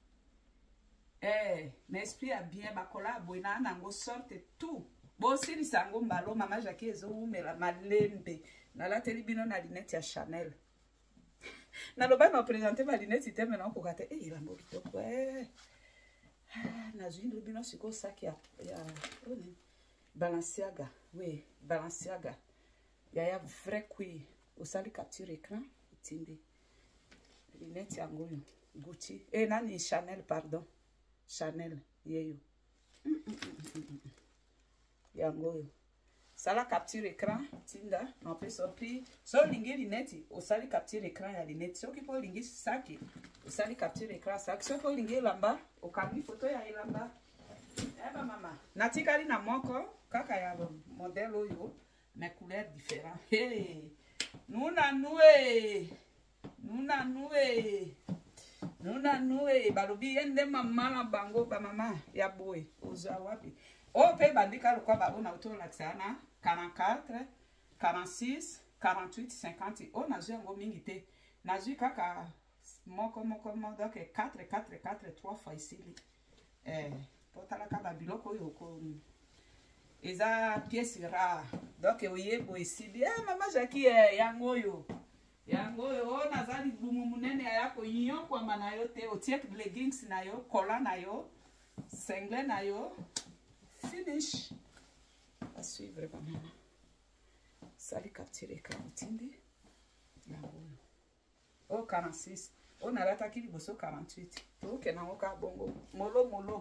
eh l'esprit a bien bakola boina nango sorte tout bo sili sango mbalo mama jaki ezo umela malembe na la teli bino na linette ya Chanel na loba na présenter ba linette te maintenant ko kate eh la mobito ko eh na zwindo bino siko saki ya ya oni Balenciaga oui Balenciaga ya ya vrai cuir osali capture écran tindi linette yango Gucci eh nani Chanel pardon Chanel yeyo mm, mm, mm, mm, mm. yango ça la capture écran tinda on peut sortir so lingi lineti au sali capture écran ya lineti so kipo lingi saki au sali capture écran saki so ko lingi lamba au kambi photo ya lamba eba mama natikali na moko kaka ya modèle oyo mais couleur différent hey nuna noué nuna noué nuna noué balobi ende mama na bango ba mama ya boy oza wapi o pe bandika lokwa ba ona auto laxana quarante-quatre quarante-six quarante-huit cinquante o nazo yango mingi te nazo kaka moko moko moko donc quatre quatre quatre trois fois ici eh potala ka ba biloko yo ko eza pièce rare donc oyebo ici eh mama Jackie eh yango yo yango yo nazali bumu munene yako yion kwa mana yo te otie leggings na yo kola na yo single na yo finish à suivre vraiment ça les capture écran tindi yango oh quarante-six on a l'attaqué du bosso quarante-huit to ke na oka bongo molo molo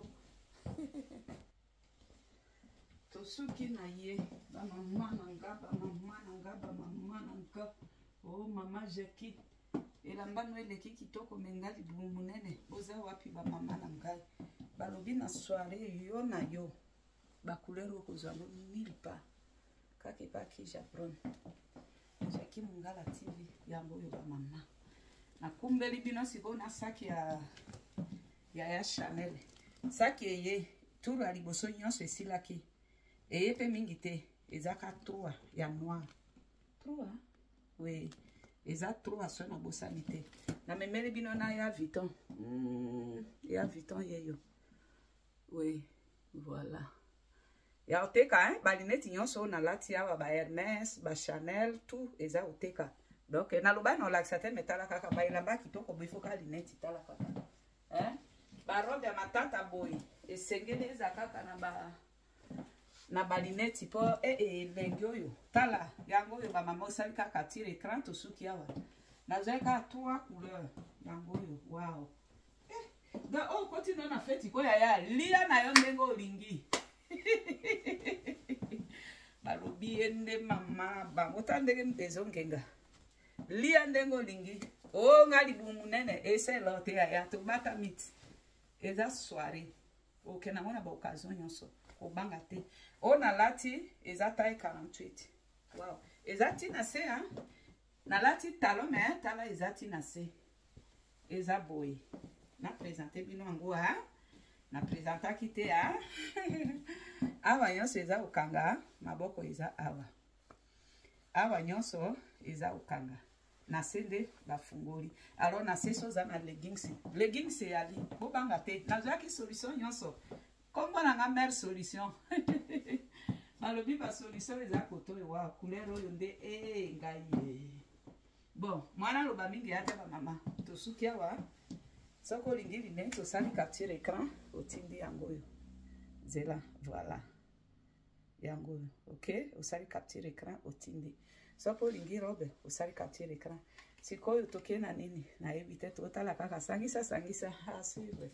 to suki na ye ba mama nanga ba mama nanga ba mama nanga oh mama Jackie elamba no eleki kitoko mengali bumu munene boza wapi ba mama nanga balobi na soirée yo na yo ba couleur kozwa mille pas kake pa ki japon Jackie mungala T V yango yo ba mama na kumbeli bino siko na saki ya ya ya Chanel saki ye turu ali boso nyonso esilaki eye pe mingi te ezaka trois ya noir trois oui eza trois so na bosani te na memeli bino na ya Vuitton mm, ya Vuitton yeyo oui voilà ya oteka hein balineti nyonso na lati ya ba Hermès ba Chanel tout eza oteka donc na loba na laxa te metala kaka ba ilamba kitoko bifoka lineti tala kaka hein ba robe ya matata boy esengeli eza kaka na ba na balineti po e e lengyo yo tala yango yo ba mama osali kaka tire écran to suki awa na zeka trois couleurs yango yo wow eh da o continue na feti ko ya ya lia na yo ndengo lingi balobi ende mama bango tandeke mpezo ngenga lia ndengo lingi o ngali bumu nene ese lote ya to bata mit eza soirée ok na mona ba occasion nyonso ko banga te ona lati eza taille quarante-huit wow eza tina se hein na lati talon mais tala eza tina se eza boy na présenter bino ngo ha na présenta kite ha awa nyonso eza okanga maboko eza awa awa nyonso eza okanga na sende bafungoli alors na seso za na leggings leggings yali bo banga te na zaki solution nyonso kombo na nga mère solution balobi ba solution eza koto wa couleur oyo nde eh ngai bon mwana loba mingi ata ba mama to suki awa soko lingi linen to sali capture écran otindi yango yo zela voilà yango yo ok osali capture écran otindi soko lingi robe osali capture écran sikoyo toke na nini na ebite to tala kaka sangisa sangisa ha suivre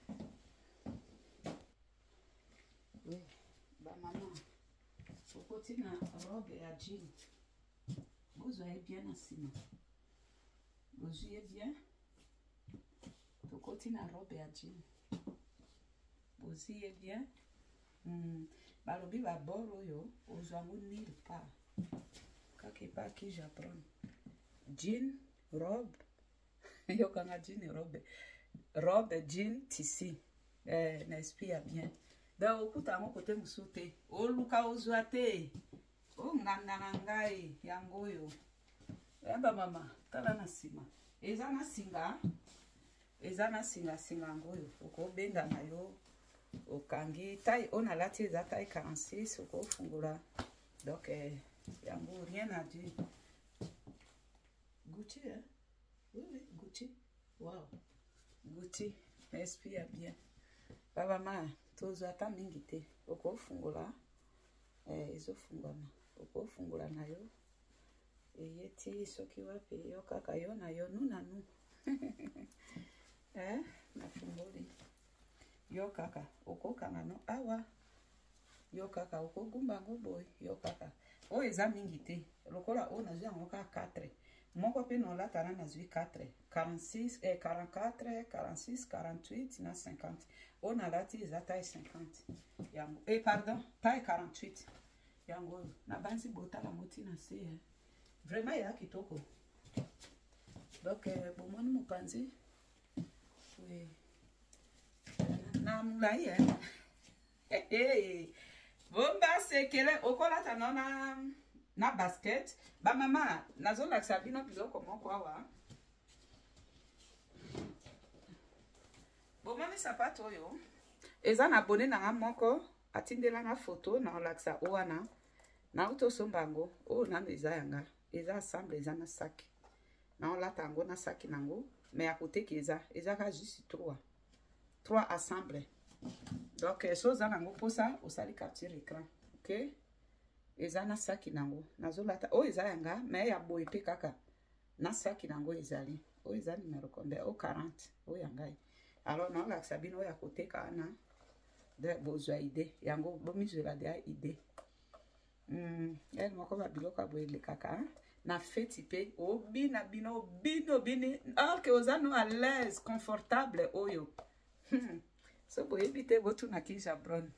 oui ba mama okoti na robe ya jean vous voyez bien na sima vous voyez bien tokoti na robe ya jean vous voyez bien mm. balobi ba bord oyo ozwango nulle part kake pa ki japon jean robe yo kanga jean robe robe jean tissu eh n'inspire bien da okuta ngo kote musute oluka ozwa te o nganda na ngai yango yo eba mama tala na sima eza na singa eza na singa singa ngoyo oko benda na yo okangi taille on a lati eza taille quarante-six oko fungula donc eh, yango rien à dire Gucci hein oui oui Gucci wow Gucci inspire bien baba ma tozo ata mingi te oko fungula eh izo fungana oko fungula na yo eyeti soki wapi yo kaka yo na yo nuna nu eh na fungoli yo kaka oko kanga no awa yo kaka oko gumba ngo boy yo kaka oyo eza mingi te lokola oyo nazwi yango ka quatre moko mpe na olatana nazwi quatre quarante-six eh, quarante-quatre quarante-six quarante-huit na cinquante oyo nalati eza taille cinquante yango eh, pardon taille quarante-huit yango oyo nabanzi botala moti na se eh. Vraiment ya kitoko donc eh, bomoni mopanzi oui. Na mulai eh eh bomba sekele okolata no na na basket ba mama nazolakisa bino biloko moko awa bomoni sapato oyo eza na abone na nga moko atindelanga foto na olakisa owana na utosomba yango oyo nano eza yanga eza ensemble eza na saki na olata yango na saki nango mais akoteki eza eza ka juste trois trois ensemble donc so za nango posa osali capture écran ok eza na saki nango nazolata oyo eza yanga mais ya boye pe kaka na saki nango ezali oyo eza numéro combien o quarante oyo yangai alors na olakisa bino oyo akoteka wana de bozwa ide yango bomizwela de ide mm elle moko ba biloko aboyele kaka na feti pe obina bino bino bini alors que ozano à l'aise confortable oyo so boyebi te botuna ki jabron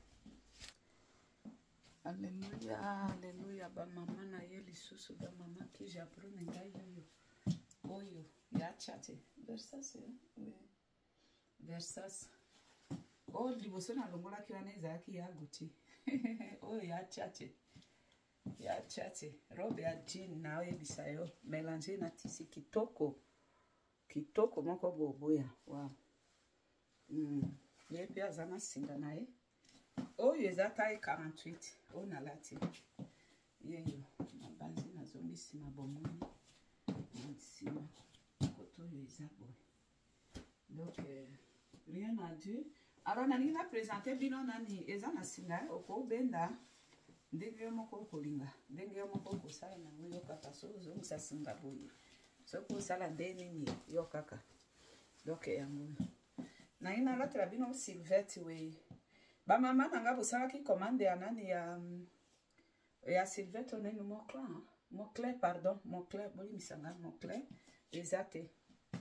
Alléluia, alléluia, ba mama na ye lisusu ba mama ki jabron ngai oyo oyo ya chate versas oui versas o liboso na longola ki wana ezalaki ya guti oyo ya chate ya chate robe ya jean na oyebisa yo mélange na tisi kitoko kitoko moko boboya wow mm. Ye pe aza na singa na ye oyo eza taille quarante-huit oyo nalati yeyo nabanzi nazongi nsima bomoni nsima koto oyo eza boye donc euh, rien à dire alors nalingi na présente bino nani eza na singa okobenda ndenge yo moko okolinga ndenge yo moko okosala nango yo kaka so ozongisa singa boye soki osala nde nini yo kaka donc yango na ina latela bino Sylvette we ba mama nanga bosalaki commande ya nani ya ya Sylvette oneni mokla mokle pardon mokle boli misanga mokle ezate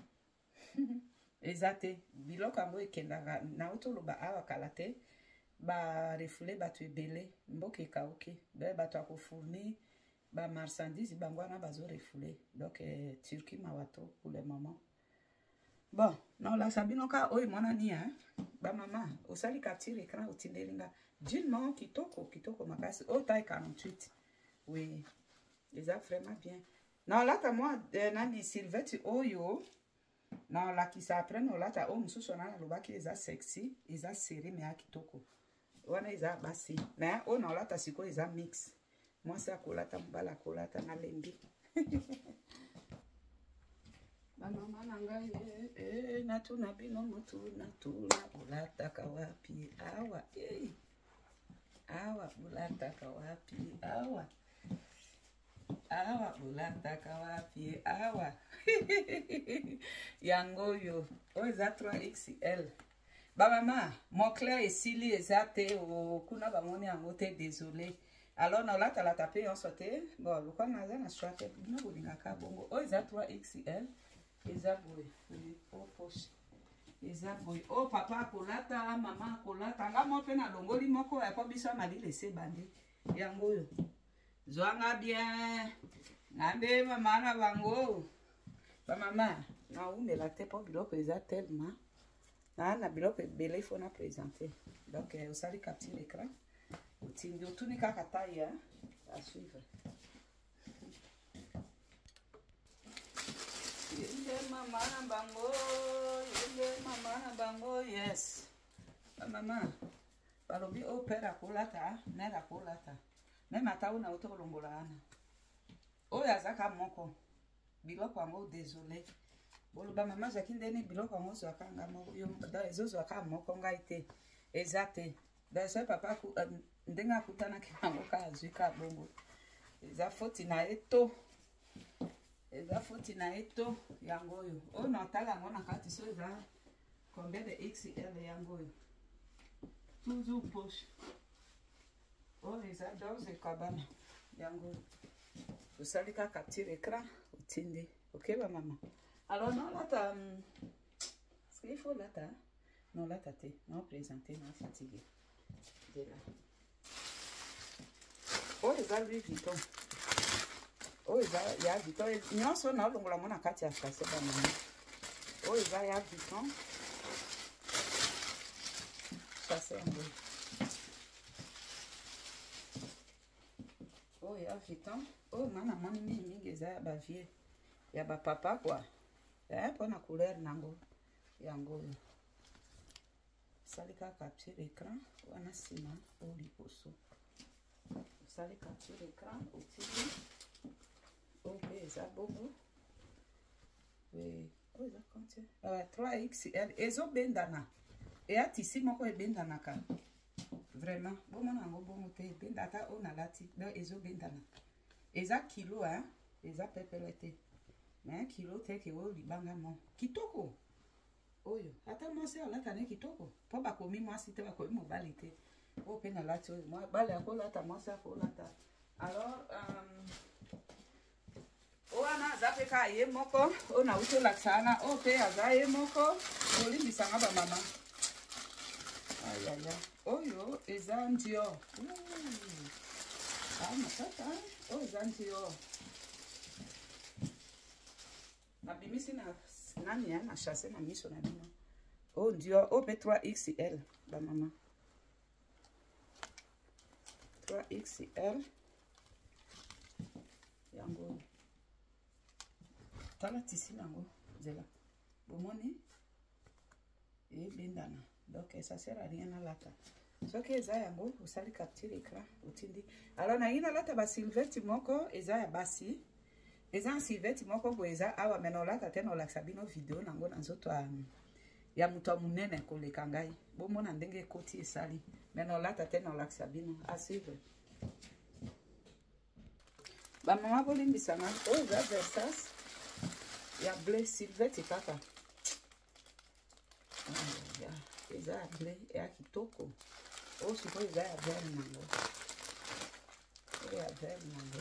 ezate biloko yango ekendaka na otoloba awa kala te ba refule bato ebele mboka ekauki donc bato akofourni ba marchandise bango wana bazo refule donc eh, Turquie mawato pour le moment. Bon, non la sabino ka oy monani hein. Ba mama, osali capture écran otindelinga. D'une kitoko kitoko makasi o taille quarante-huit. Oui. Ils a vraiment bien. Non là ta moi de nani Sylvette oyo. Non la qui s'apprend non là ta o mususu na loba ki eza sexy, eza serré mais a kitoko. Wana eza basi. Mais o non là ta siko eza mix. Moi c'est kolata mbala kolata na lembi. Ba mama nanga eh eh natuna bino mutu natuna bulata kawapi awa eh awa bulata kawapi awa awa bulata kawapi awa yango yo oza trois X L. Ba mama mon clair esili ezate o kuna ba moni yango te désolé. Alors na lata la taper on sauté bon le quoi naza na swate bino bolinga ka bongo oza trois X L. Eza boy, o poche. Eza boy. Oh papa kolata, mama kolata. Nga mo pe na longoli moko ya po biso mali laisser bandi. Yango yo. Zwanga bien. Nande mama na bango. Ba mama, na une la te po biloko eza tellement. Na na biloko belé faut na présenter. Donc euh, osali capture l'écran. Otindi otuni kaka taille à suivre. Yende mama na bango, yende mama na bango, yes. Mama, balobi o pera kolata, nera kolata. Même ata una auto longola ana. O yazaka moko. Biloko yango désolé. Boloba mama zakindeni biloko yango zwaka nga moko yo da ezozo aka moko ngai te. Ezate. Da so papa ku ndenga kutana ki yango ka azwika bongo. Eza foti na eto. Eza foti na eto yango yo. O na tala ngo na kati so eza combien de X L yango yo. Toujours poche. O eza douze kabana. yango osali ka capture écran otindi. Ok ba maman. Alors non là t'as ce qu'il faut là t'as non là t'as te non présenter non fatigué de là. Oh les a Louis Vuitton. Oh les a ya Vuitton nyonso na longola mona kati ya chasse ba maman. Oh les a ya Vuitton. Chasse yango. Oh ya Vuitton. Oh mana moni mingi eza ba vie. Ya ba papa quoi. Eh pour na couleur nango. Yango. Salika capture écran wana sima o liposo. Salika capture écran o tiki. O pesa bobo. Oui, o eza compte. Ah trois X L ezo bendana. E atisi moko e bendana ka. Vraiment, bon mon nango bon te bendata o na lati. Donc ezo bendana. Eza kilo hein, eza pepelete. Mais kilo te ke o libanga mo. Kitoko. Oyo, ata mwasi alata ne kitoko. Po bakomi mwasi te bakomi mobali te. O pe na lati oyo. Mwa bale akolata mwasi akolata. Alors, um, o ana aza pe ka ye moko. O na uto laksana. O pe aza ye moko. Oli bisanga ba mama. Ay ay ay. Oyo, eza ndio. Ah, matata. O eza ndio. Na bimisi na nani ya na chasse na miso na bino. Oh ndio, o pe trois X L ba mama. trois X L. Yango. Tala tisi nango zela. Bomoni e bendana. Donc ça sert à rien à lata. So que eza yango osali capture écran otindi. Alors na ina lata ba silveti moko eza ya basi. Eza un silveti moko bo eza awa menola tate no laksa bino video nango na nzoto ya muto munene koleka ngai. Bo mona ndenge koti esali. Menola tate no laksa bino asive. Ba mama bolimbisa nga o eza Versace ya bleu silveti kaka. Ya eza bleu ya kitoko. O siko eza ya vert nango. O ya vert nango.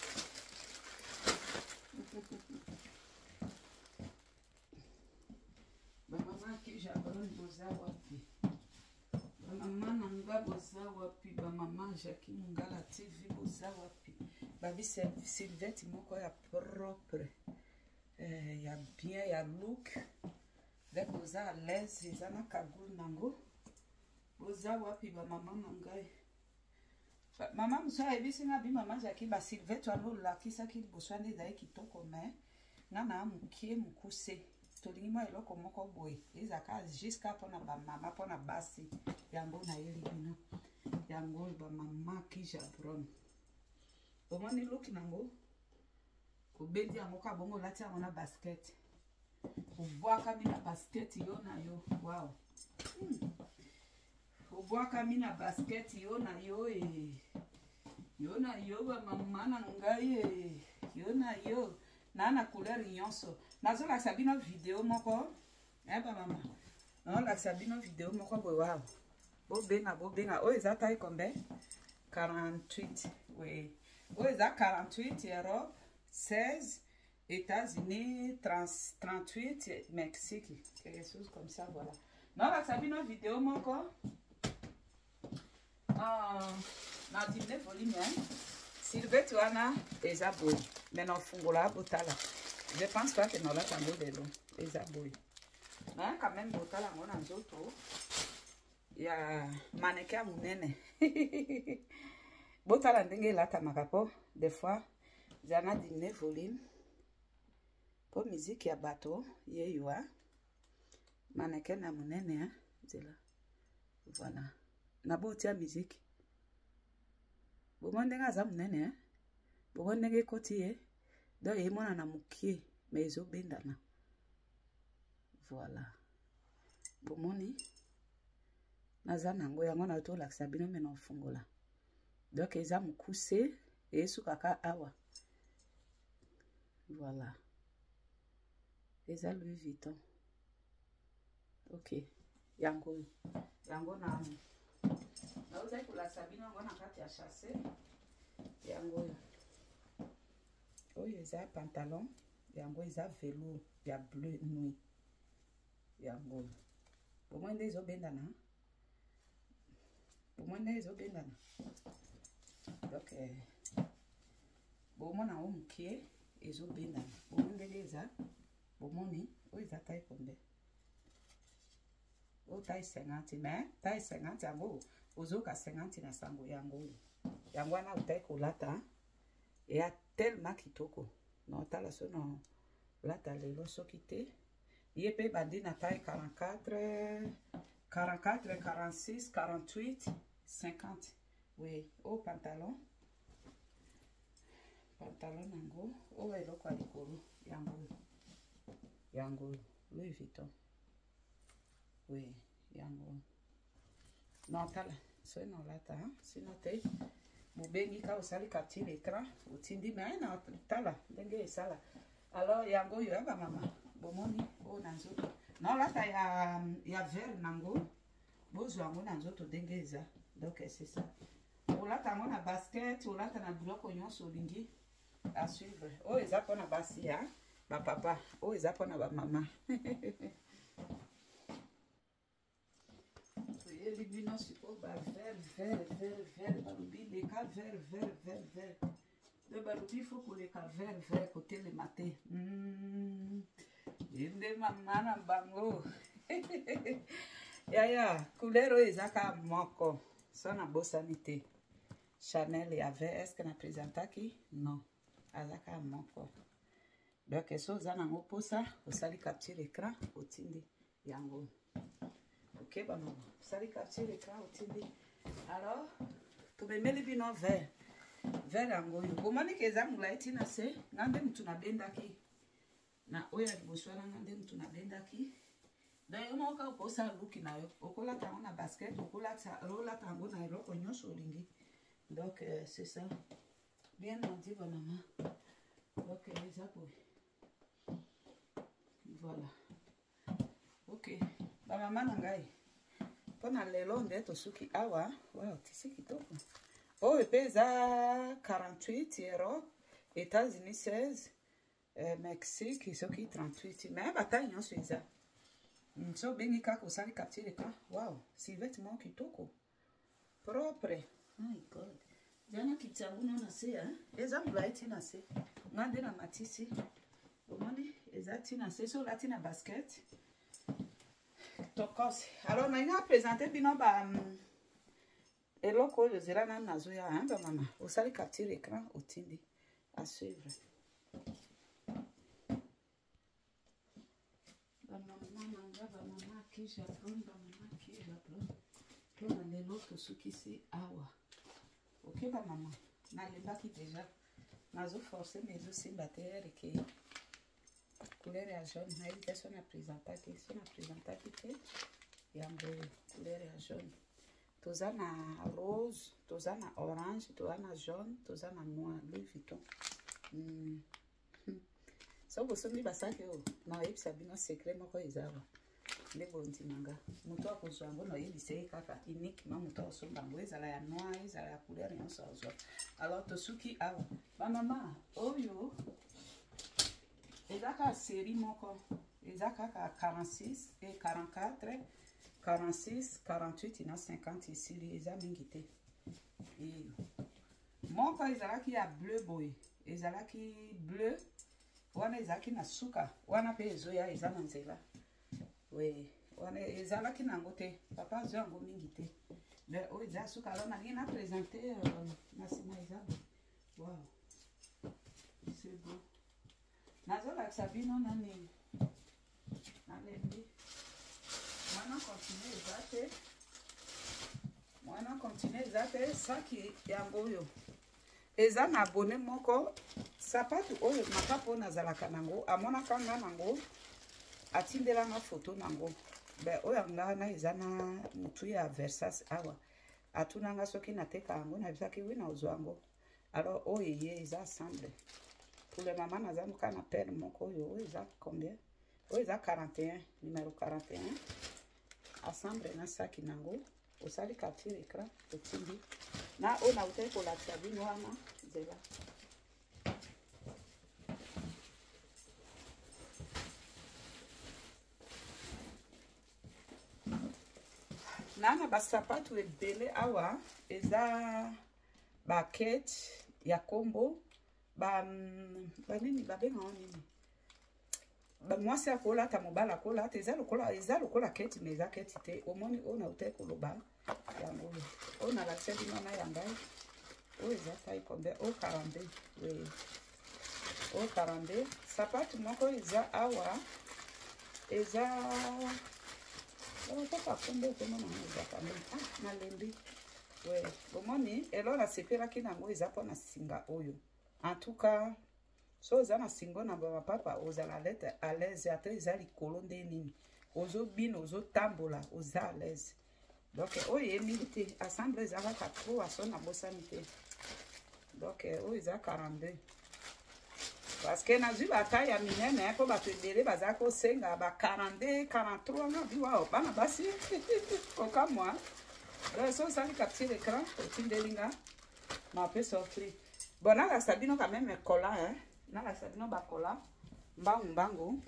Ba mama ki jabron boza wapi. Ba mama nanga boza wapi. Ba mama Jackie Mungala T V boza wapi. Ba bi Sylvette moko ya propre. Eh, ya bien ya look. Ve boza à l'aise ezana kagul nango. Boza wapi ba mama nangai. Mama musa ebisi nga bi mama Jackie ba Sylvette alo la kisa ki boswane dai kitoko me. Na na mukie mukuse. Tolingi mo eloko moko boy. Ezaka jusqu'à pona ba mama pona basi. Yango na yeli bino. Yango ba mama ki jabron. Omoni look nango. Kobedi yango ka bongo lati yango na basket. Ubwaka mina basket yo na yo. Wow. Hmm. Ubwaka mina basket yo na yo eh. Yo na yo ba mama na ngai eh. Yo na yo. Nana couleur nyonso. Nazo la sabino video moko. Eh ba mama. Non la sabino video moko bo wow. Bo benga bo benga. O eza taille combien? quarante-huit. Oui. O eza quarante-huit Europe, seize États-Unis, trente-huit Mexique. Quelque chose comme ça voilà. Non la sabino video moko. Ah, na dîner volume hein. Sylvette wana eza boy. Mais non fungola botala. Je pense pas que non la tango de l'eau. Eza boy. Mais quand même botala ngona nzoto. Ya mannequin munene. Botala ndenge lata makapo. Des fois, jana dîner volume. Pour musique ya bateau. Ye yua. Mannequin na munene hein. Zela. Voilà. Na botia musique. Bomo ndenge aza munene hein. Bomo ndenge koti ye. Do ye mona na mukie. Me ezo bendana. Voilà. Bomoni. Naza nango yango na to laksa bino mena ofungola. Donc eza mukuse. Esu kaka awa. Voilà. Eza Louis Vuitton. Ok. Yango. Yango na na uza kula sabino yango na kati ya chasse. Yango. eza pantalon yango eza velours ya bleu nuit yango bomoi nde ezobendana bomoi nde ezobendana donc eh, bomona yango mokie ezobendana bomoi ndenge eza bomoni oyo eza taille combien o taille cinquante mais taille cinquante yango ozoka cinquante na sango yango yango wana otai kolata eya tellement kitoko na otala so na lata lelo soki te ye mpe bandi na taille quarante-quatre quarante-quatre quarante-six quarante-huit cinquante oui o pantalon pantalon nango oyo eloko ya likolo yango yango Louis Vuitton oui yango na tala so na lata sino te mobengi ka osali capture écran otindi me na tala ndenge esala alors yango yo ba mama bomoni o na nzoto na lata ya ya vert nango bozo yango na nzoto ndenge eza donc c'est ça olata yango na basket olata na biloko nyonso olingi à suivre o eza mpona basi ya bapapa o eza mpona bamama toyeli bino sikoyo bavert vert vert vert balobi leka vert vert vert vert de balobi fo koleka vert vert kotelema te nde mama na bango yaya couleur oyo eza kaka moko so na bosani te Chanel ya vert est ce que na présentaki non aza kaka moko donc so oza nango mposa osali capture écran otindi yango ok bamama osali capture écran otindi alors tobemeli bino vert vert yango oyo bomoni ke eza molai ntina se nga nde mutu nabendaki na oyo ya liboso wana nga nde mutu nabendaki donc yo moko kaka okosala luki na yo okolata yango na basket okolata yango na eloko nyonso olingi donc euh, c'est ça bien andi bamama donc eza boye voilà ok bamama na ngai mpona lelo nde tosuki awa wow tisi kitoko oyo mpe eza quarante-huit euro États-Unis seize euh, Mexique soki trente-huit mais bataille nyonso eza so obengi kaka osali capture écran wow sivete moko kitoko propre my god jana kiti yango no na se eza molai ti na se nga nde na matisi omoni eza ti na se so olati na basket tokosi alors nalingi apresente bino ba eloko oyo ezela nani nazoya bamama osali capture écran otindi à suivre bamama nanga bamama ki japon bamama ki japon mpona lelo tosukisi awa ok bamama nalembaki deja nazoforce me ezosimba te ereke couleur ya jaune nayebi te so na présentaki so na présentaki te yango couleur ya jaune toza na rose toza na orange toza na jaune toza na noir Louis Vuitton mm. so bosombi basaki oyo naoyebisa bino secret moko ezawa nde bondimanga moto akozwa yango naoyebisa ye kaka uniquement moto akosomba yango ezala ya noir ezala ya couleur nyonso azwa alors tosuki awa bamama oyo eza kaka série moko eza kaka quarante-six et quarante-quatre quarante-six quarante-huit na cinquante esili eza mingi te moko ezalaki ya bleu boye ezalaki bleu wana ezalaki na suka wana mpe ezoya eza na nzela we wana ezalaki nango te papa azwa yango mingi te mais oyo eza suka alors nalingi na présente na nsima eza wow c'est beau nazolakisa bino nani nalembi mwana continue eza te mwana continue eza te saki yango oyo eza na abone moko sapatu oyo maka mpo nazalaka nango amonaka nga nango atindelanga foto nango be oyo nga na eza na mutu ya Versace awa atunanga soki nateka yango nabisaki wi na ozwa yango alors oyo ye eza ensemble pour le maman naza muka na pere moko oyo oyo eza combien oyo eza quarante et un numéro quarante et un ensemble na saki nango osali capture écran otindi na oyo nautaki kolakisa bino wana nzela nana basapatu ebele awa eza ba kete ya kombo ba ba nini babenga nini ba mwasi akolata mobala akolata eza lokola eza lokola kete mais eza kete te omoni ona ute koloba yango ona la tsebi na yanga o eza taille combien o quarante-deux oui o quarante-deux sapatu moko eza awa eza on papa kombe comment on eza quand ah na lembi oui omoni elo la sepela kinango eza pona singa oyo en tout cas so za na singo na ba papa ozala lete à l'aise ate eza likolo nde nini ozo bino ozo tambola oza à l'aise donc oyo emilite assemble ezaka katro asona bosani te donc oyo eza quarante-deux parce que na zwi bataille ya minene po bato ebele baza kosenga ba quarante-deux quarante-trois na biwa bana basi okamwa donc so osali capture l'écran otindelinga ma peut sortir bon na sabino quand même cola hein na la sabino ba cola mbangu mbangu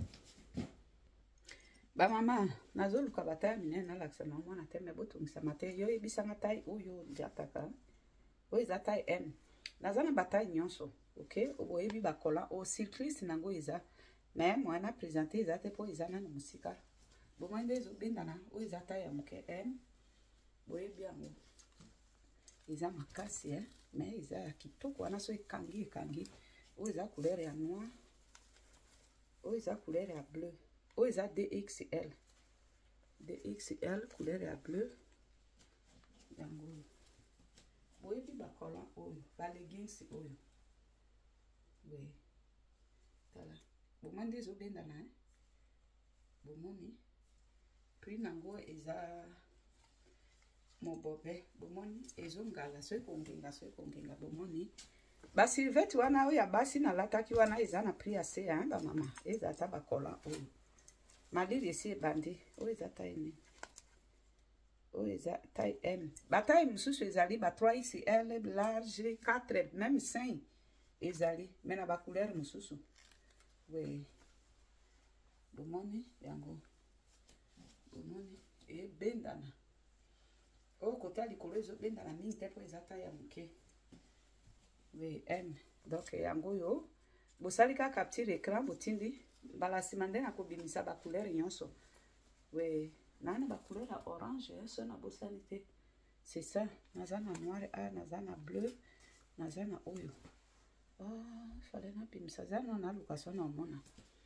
ba mama nazoluka bataille minene na la sabino mwana teme botungisa mate yo ebisanga taille oyo ndiataka oyo za taille M nazana bataille nyonso ok oboyebi ba cola o cycliste nango iza mais moi na présenter iza te po iza na musika bo mwende ezo bendana oyo za taille ya moke M boyebi yango iza makasi hein mais iza ya kitoko wana so ekangi ekangi oyo eza couleur ya noir oyo eza couleur ya bleu oyo eza D X L D X L couleur ya bleu yango boyebi bakola oyo ba leggings oyo oui tala bomande ezobendana hein bomoni prix nango eza mobobe bomoni ezongala so ekongenga so ekongenga bomoni basilvete wana oyo ya basi nalataki wana eza na prix ase ya ba mama eza ta bakola oyo malili esi ebandi oyo eza taille nini oyo eza taille M bataille mosusu ezali ba trois X L large quatre même cinq ezali mais na ba couleur mosusu oui bomoni yango bomoni ebendana o kota likolo ezobendana mingi te po eza taille ya moke oui M donc yango yo bosali ka capture écran botindi bala nsima nde na kobimisa ba couleur nyonso oui nana ba couleur ya orange so na bosali te c'est ça naza na noir a naza na bleu naza na oyo oh fallait na bimisa za no na luka so na omona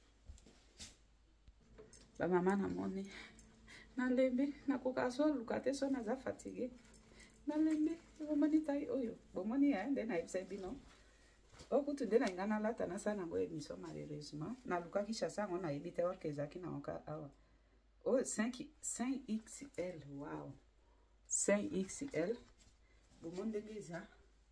ba mama na moni na lembi na kokaso luka te so naza fatigué na lembi bomoni taille oyo bomoni hein nde na yebisa bino okutu nde na nga nalata nasala yango émission malheureusement nalukaki chasa yango nayebi te orke ezalaki na oka awa oh cinq X L wow cinq X L bomoni ndenge eza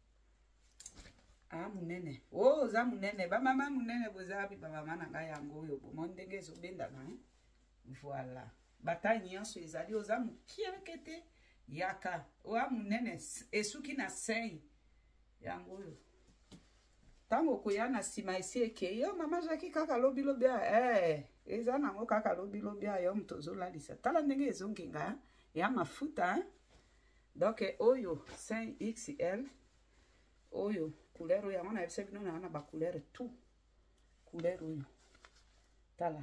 ah munene oh za munene ba mama munene boza bi ba mama na nga yango oyo bomoni ndenge ezobendana hein voilà bataille nyonso ezali oza mokieleke te yaka oa munene esuki na cinq yango oyo tango koya na sima esi eke yo mama jaki kaka lobi lobi eh eza nango kaka lobi lobi yo moto ozolalisa tala ndenge ezongenga ya mafuta hein? Donc oyo cinq X L oyo couleur oyo yango na yebisa bino na ba couleur tout couleur oyo tala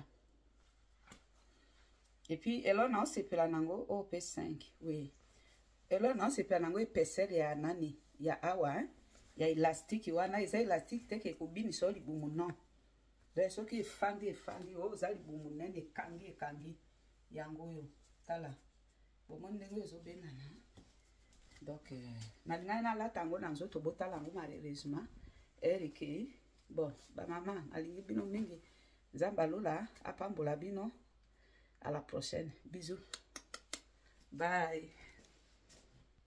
et puis elo na osepela nango o P cinq oui elo na osepela nango épaisseur ya nani ya awa hein? Ya élastique wana eza élastique te ke kobini so libumu non donc soki efandi efandi o za libumu nene ekangi ekangi yango oyo tala bomoni ndenge ezobendana donc nalingai nalata yango na nzoto botala yango malheureusement erike bon bamama alingi bino mingi nzambe alola apambola bino à la prochaine bisous bye.